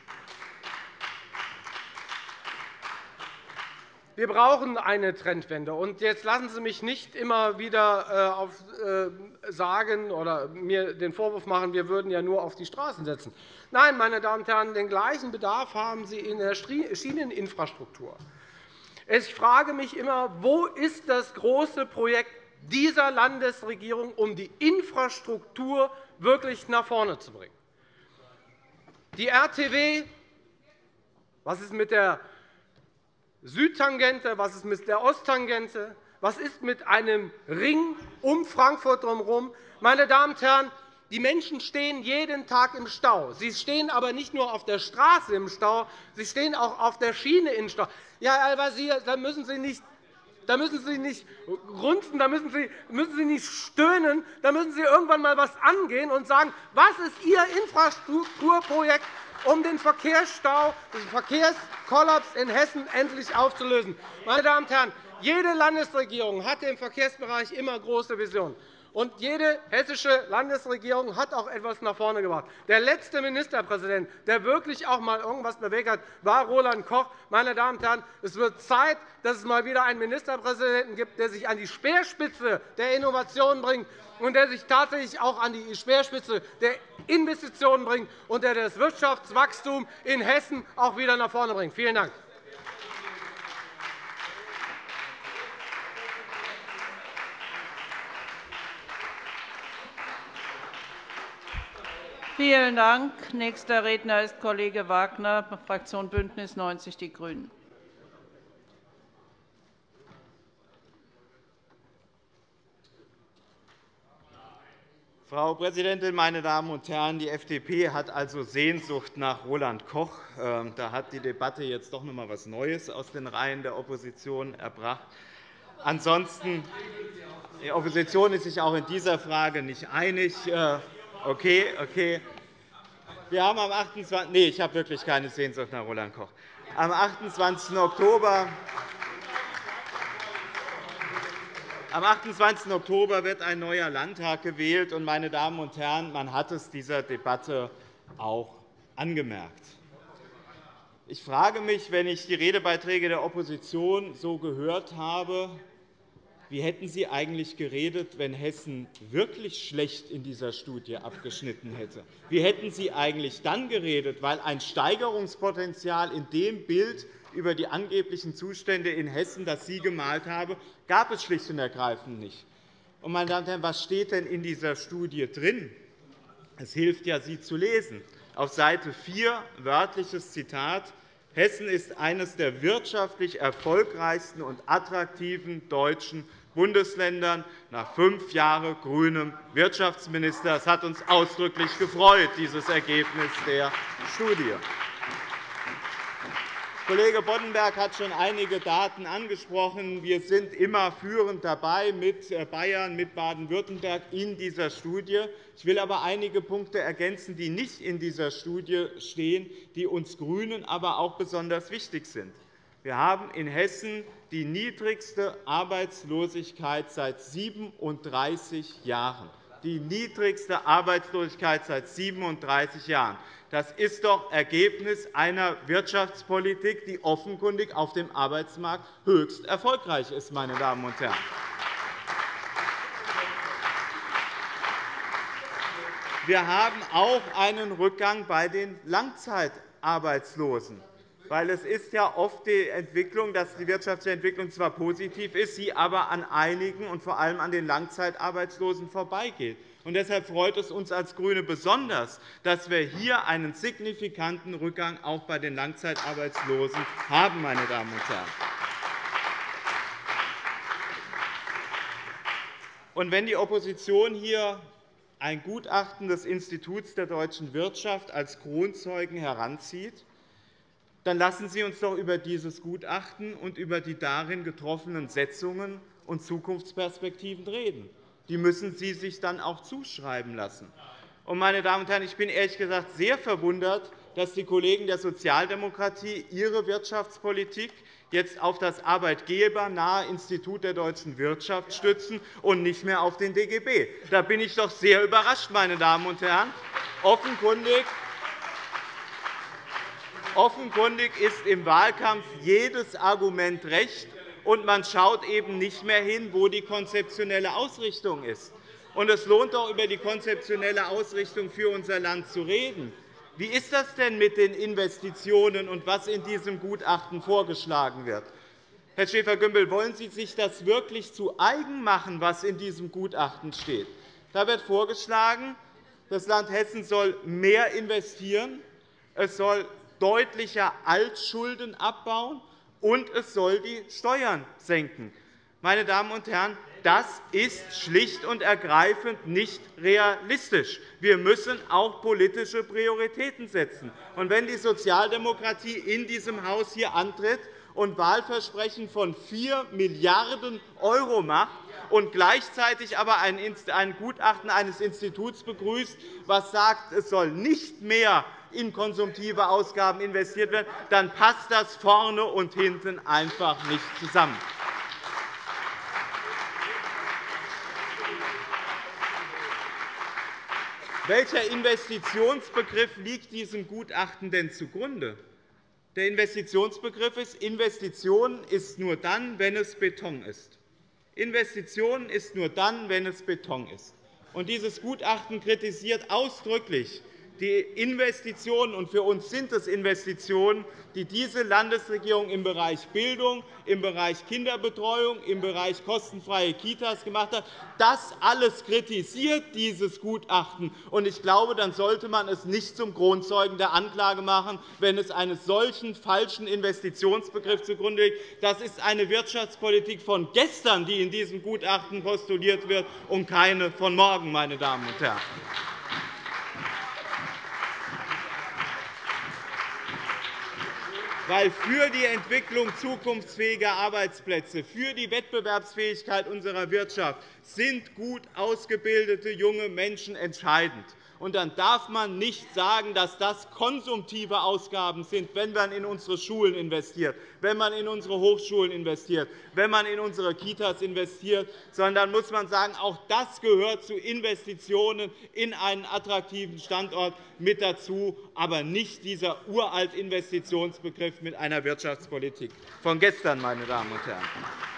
Wir brauchen eine Trendwende. Und jetzt lassen Sie mich nicht immer wieder auf sagen oder mir den Vorwurf machen, wir würden ja nur auf die Straßen setzen. Nein, meine Damen und Herren, den gleichen Bedarf haben Sie in der Schieneninfrastruktur. Ich frage mich immer, wo ist das große Projekt dieser Landesregierung, um die Infrastruktur wirklich nach vorne zu bringen? Die R T W, was ist mit der Südtangente, was ist mit der Osttangente, was ist mit einem Ring um Frankfurt drumherum? Meine Damen und Herren, Die Menschen stehen jeden Tag im Stau. Sie stehen aber nicht nur auf der Straße im Stau, sie stehen auch auf der Schiene im Stau. Ja, Herr Al-Wazir, da müssen Sie nicht Da müssen Sie nicht grunzen, da müssen Sie, müssen Sie nicht stöhnen, da müssen Sie irgendwann einmal etwas angehen und sagen, was ist Ihr Infrastrukturprojekt, um den Verkehrsstau, den Verkehrskollaps in Hessen endlich aufzulösen. Meine Damen und Herren, jede Landesregierung hatte im Verkehrsbereich immer große Visionen. Und jede hessische Landesregierung hat auch etwas nach vorne gebracht. Der letzte Ministerpräsident, der wirklich auch einmal irgendetwas bewegt hat, war Roland Koch. Meine Damen und Herren, es wird Zeit, dass es mal wieder einen Ministerpräsidenten gibt, der sich an die Speerspitze der Innovationen bringt und der sich tatsächlich auch an die Speerspitze der Investitionen bringt und der das Wirtschaftswachstum in Hessen auch wieder nach vorne bringt. Vielen Dank.
Vielen Dank. Nächster Redner ist Kollege Wagner, Fraktion BÜNDNIS neunzig die GRÜNEN.
Frau Präsidentin, meine Damen und Herren! Die F D P hat also Sehnsucht nach Roland Koch. Da hat die Debatte jetzt doch noch einmal etwas Neues aus den Reihen der Opposition erbracht. Ansonsten die Opposition ist sich auch in dieser Frage nicht einig. Okay, okay. Wir haben am achtundzwanzigsten Nee, ich habe wirklich keine Sehnsucht nach Roland Koch. Am achtundzwanzigsten Oktober Am achtundzwanzigsten Oktober wird ein neuer Landtag gewählt. Und, meine Damen und Herren, man hat es dieser Debatte auch angemerkt. Ich frage mich, wenn ich die Redebeiträge der Opposition so gehört habe, wie hätten Sie eigentlich geredet, wenn Hessen wirklich schlecht in dieser Studie abgeschnitten hätte? Wie hätten Sie eigentlich dann geredet? Weil ein Steigerungspotenzial in dem Bild über die angeblichen Zustände in Hessen, das Sie gemalt haben, gab es schlicht und ergreifend nicht. Und, meine Damen und Herren, was steht denn in dieser Studie drin? Es hilft ja, sie zu lesen. Auf Seite vier, wörtliches Zitat: Hessen ist eines der wirtschaftlich erfolgreichsten und attraktiven deutschen Bundesländern nach fünf Jahren grünem Wirtschaftsminister. Das hat uns ausdrücklich gefreut, dieses Ergebnis der Studie. Kollege Boddenberg hat schon einige Daten angesprochen. Wir sind immer führend dabei mit Bayern, mit Baden-Württemberg in dieser Studie. Ich will aber einige Punkte ergänzen, die nicht in dieser Studie stehen, die uns GRÜNEN aber auch besonders wichtig sind. Wir haben in Hessen die niedrigste Arbeitslosigkeit seit siebenunddreißig Jahren. Die niedrigste Arbeitslosigkeit seit siebenunddreißig Jahren. Das ist doch Ergebnis einer Wirtschaftspolitik, die offenkundig auf dem Arbeitsmarkt höchst erfolgreich ist. Meine Damen und Herren. Wir haben auch einen Rückgang bei den Langzeitarbeitslosen. Weil es ist ja oft die Entwicklung, dass die wirtschaftliche Entwicklung zwar positiv ist, sie aber an einigen und vor allem an den Langzeitarbeitslosen vorbeigeht. Und deshalb freut es uns als GRÜNE besonders, dass wir hier einen signifikanten Rückgang auch bei den Langzeitarbeitslosen haben. Meine Damen und Herren. Und wenn die Opposition hier ein Gutachten des Instituts der deutschen Wirtschaft als Kronzeugen heranzieht, dann lassen Sie uns doch über dieses Gutachten und über die darin getroffenen Setzungen und Zukunftsperspektiven reden. Die müssen Sie sich dann auch zuschreiben lassen. Und, meine Damen und Herren, ich bin ehrlich gesagt sehr verwundert, dass die Kollegen der Sozialdemokratie ihre Wirtschaftspolitik jetzt auf das arbeitgebernahe Institut der deutschen Wirtschaft stützen und nicht mehr auf den D G B. Da bin ich doch sehr überrascht, meine Damen und Herren. Offenkundig Offenkundig ist im Wahlkampf jedes Argument recht, und man schaut eben nicht mehr hin, wo die konzeptionelle Ausrichtung ist. Und es lohnt doch, über die konzeptionelle Ausrichtung für unser Land zu reden. Wie ist das denn mit den Investitionen und was in diesem Gutachten vorgeschlagen wird? Herr Schäfer-Gümbel, wollen Sie sich das wirklich zu eigen machen, was in diesem Gutachten steht? Da wird vorgeschlagen, das Land Hessen soll mehr investieren, es soll deutlicher Altschulden abbauen, und es soll die Steuern senken. Meine Damen und Herren, das ist schlicht und ergreifend nicht realistisch. Wir müssen auch politische Prioritäten setzen. Und wenn die Sozialdemokratie in diesem Haus hier antritt und Wahlversprechen von vier Milliarden € macht und gleichzeitig aber ein Gutachten eines Instituts begrüßt, das sagt, es soll nicht mehr in konsumtive Ausgaben investiert werden, dann passt das vorne und hinten einfach nicht zusammen. Welcher Investitionsbegriff liegt diesem Gutachten denn zugrunde? Der Investitionsbegriff ist, Investitionen ist nur dann, wenn es Beton ist. Investitionen ist nur dann, wenn es Beton ist. Und dieses Gutachten kritisiert ausdrücklich die Investitionen, und für uns sind es Investitionen, die diese Landesregierung im Bereich Bildung, im Bereich Kinderbetreuung, im Bereich kostenfreie Kitas gemacht hat. Das alles kritisiert dieses Gutachten. Und ich glaube, dann sollte man es nicht zum Kronzeugen der Anklage machen, wenn es einen solchen falschen Investitionsbegriff zugrunde liegt. Das ist eine Wirtschaftspolitik von gestern, die in diesem Gutachten postuliert wird, und keine von morgen, meine Damen und Herren. Weil für die Entwicklung zukunftsfähiger Arbeitsplätze, für die Wettbewerbsfähigkeit unserer Wirtschaft sind gut ausgebildete junge Menschen entscheidend. Und dann darf man nicht sagen, dass das konsumtive Ausgaben sind, wenn man in unsere Schulen investiert, wenn man in unsere Hochschulen investiert, wenn man in unsere Kitas investiert, sondern muss man sagen, auch das gehört zu Investitionen in einen attraktiven Standort mit dazu, aber nicht dieser uralte Investitionsbegriff mit einer Wirtschaftspolitik von gestern, meine Damen und Herren.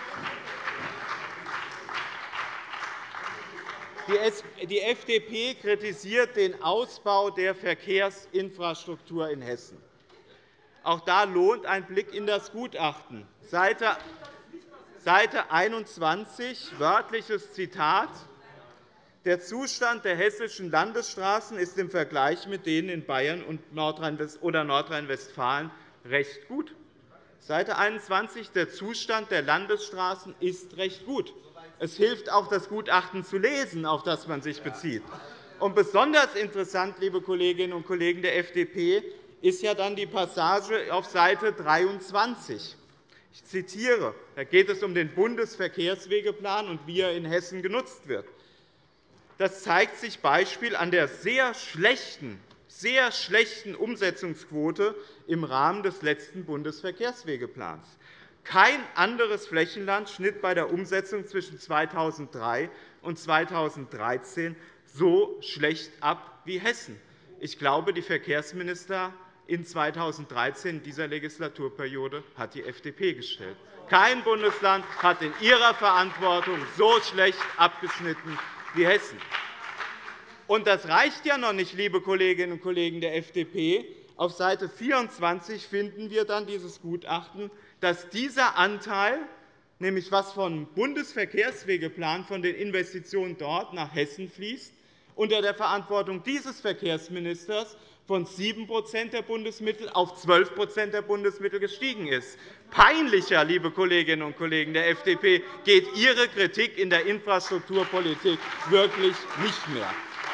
Die F D P kritisiert den Ausbau der Verkehrsinfrastruktur in Hessen. Auch da lohnt ein Blick in das Gutachten. Seite einundzwanzig, wörtliches Zitat: Der Zustand der hessischen Landesstraßen ist im Vergleich mit denen in Bayern oder Nordrhein-Westfalen recht gut. Seite einundzwanzig. Der Zustand der Landesstraßen ist recht gut. Es hilft auch, das Gutachten zu lesen, auf das man sich bezieht. Und besonders interessant, liebe Kolleginnen und Kollegen der F D P, ist ja dann die Passage auf Seite dreiundzwanzig. Ich zitiere. Da geht es um den Bundesverkehrswegeplan und wie er in Hessen genutzt wird. Das zeigt sich Beispiel an der sehr schlechten, sehr schlechten Umsetzungsquote im Rahmen des letzten Bundesverkehrswegeplans. Kein anderes Flächenland schnitt bei der Umsetzung zwischen zweitausenddrei und zweitausenddreizehn so schlecht ab wie Hessen. Ich glaube, die Verkehrsminister in zweitausenddreizehn in dieser Legislaturperiode hat die F D P gestellt. Kein Bundesland hat in ihrer Verantwortung so schlecht abgeschnitten wie Hessen. Und das reicht ja noch nicht, liebe Kolleginnen und Kollegen der F D P. Auf Seite vierundzwanzig finden wir dann dieses Gutachten, dass dieser Anteil, nämlich was vom Bundesverkehrswegeplan, von den Investitionen dort nach Hessen fließt, unter der Verantwortung dieses Verkehrsministers von sieben Prozent der Bundesmittel auf zwölf Prozent der Bundesmittel gestiegen ist. Peinlicher, liebe Kolleginnen und Kollegen der F D P, geht Ihre Kritik in der Infrastrukturpolitik wirklich nicht mehr.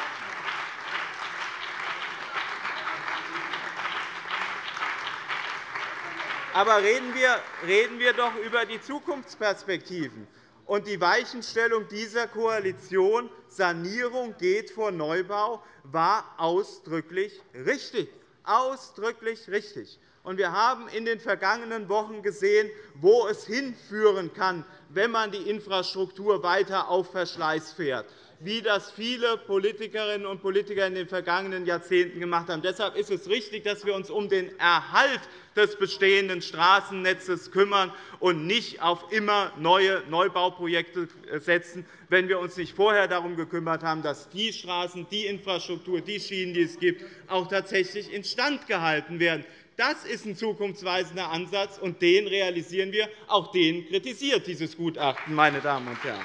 Aber reden wir, reden wir doch über die Zukunftsperspektiven und die Weichenstellung dieser Koalition. Sanierung geht vor Neubau war ausdrücklich richtig. Ausdrücklich richtig. Und wir haben in den vergangenen Wochen gesehen, wo es hinführen kann, wenn man die Infrastruktur weiter auf Verschleiß fährt, wie das viele Politikerinnen und Politiker in den vergangenen Jahrzehnten gemacht haben. Deshalb ist es richtig, dass wir uns um den Erhalt des bestehenden Straßennetzes kümmern und nicht auf immer neue Neubauprojekte setzen, wenn wir uns nicht vorher darum gekümmert haben, dass die Straßen, die Infrastruktur, die Schienen, die es gibt, auch tatsächlich instand gehalten werden. Das ist ein zukunftsweisender Ansatz, und den realisieren wir. Auch den kritisiert dieses Gutachten, meine Damen und Herren.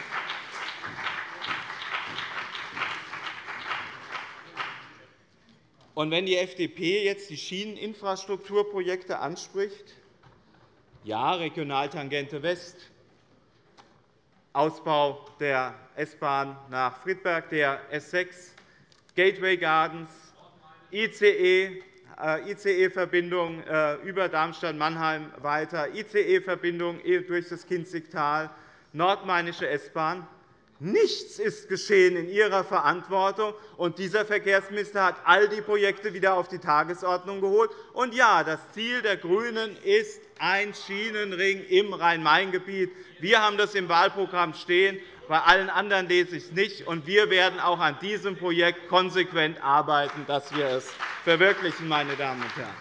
Und wenn die F D P jetzt die Schieneninfrastrukturprojekte anspricht, ja, Regionaltangente West, Ausbau der S-Bahn nach Friedberg, der S sechs, Gateway Gardens, I C E-Verbindung über Darmstadt-Mannheim weiter, I C E-Verbindung durch das Kinzigtal, nordmainische S-Bahn. Nichts ist geschehen in Ihrer Verantwortung, und dieser Verkehrsminister hat all die Projekte wieder auf die Tagesordnung geholt. Und ja, das Ziel der GRÜNEN ist ein Schienenring im Rhein-Main-Gebiet. Wir haben das im Wahlprogramm stehen. Bei allen anderen lese ich es nicht. Und wir werden auch an diesem Projekt konsequent arbeiten, dass wir es verwirklichen, meine Damen und Herren.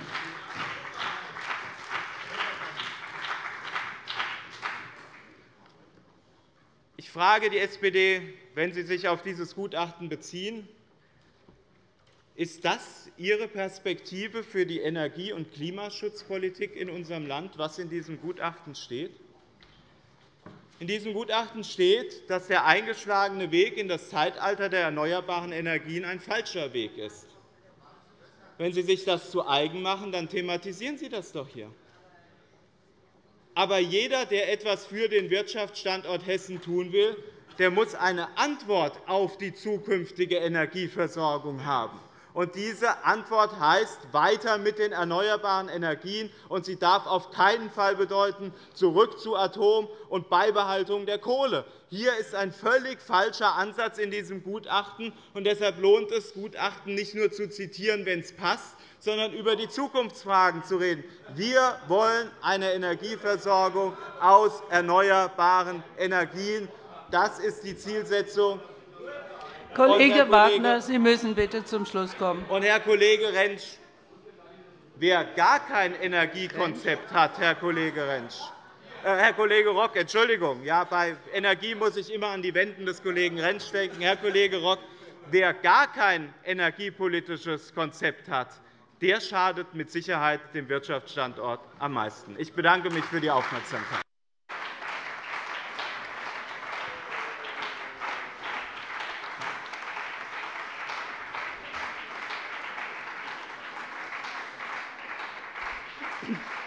Ich frage die S P D, wenn Sie sich auf dieses Gutachten beziehen, ist das Ihre Perspektive für die Energie- und Klimaschutzpolitik in unserem Land, was in diesem Gutachten steht? In diesem Gutachten steht, dass der eingeschlagene Weg in das Zeitalter der erneuerbaren Energien ein falscher Weg ist. Wenn Sie sich das zu eigen machen, dann thematisieren Sie das doch hier. Aber jeder, der etwas für den Wirtschaftsstandort Hessen tun will, der muss eine Antwort auf die zukünftige Energieversorgung haben. Und diese Antwort heißt weiter mit den erneuerbaren Energien, und sie darf auf keinen Fall bedeuten zurück zu Atom und Beibehaltung der Kohle. Hier ist ein völlig falscher Ansatz in diesem Gutachten, und deshalb lohnt es, Gutachten nicht nur zu zitieren, wenn es passt, sondern über die Zukunftsfragen zu reden. Wir wollen eine Energieversorgung aus erneuerbaren Energien. Das ist die Zielsetzung.
Kollege Wagner, Sie müssen bitte zum Schluss kommen.
Und, Herr Kollege Rentsch, wer gar kein Energiekonzept hat, Herr Kollege Rentsch, äh, Herr Kollege Rock, Entschuldigung, ja, bei Energie muss ich immer an die Wenden des Kollegen Rentsch denken. Herr Kollege Rock, wer gar kein energiepolitisches Konzept hat, der schadet mit Sicherheit dem Wirtschaftsstandort am meisten. Ich bedanke mich für die Aufmerksamkeit.
Applaus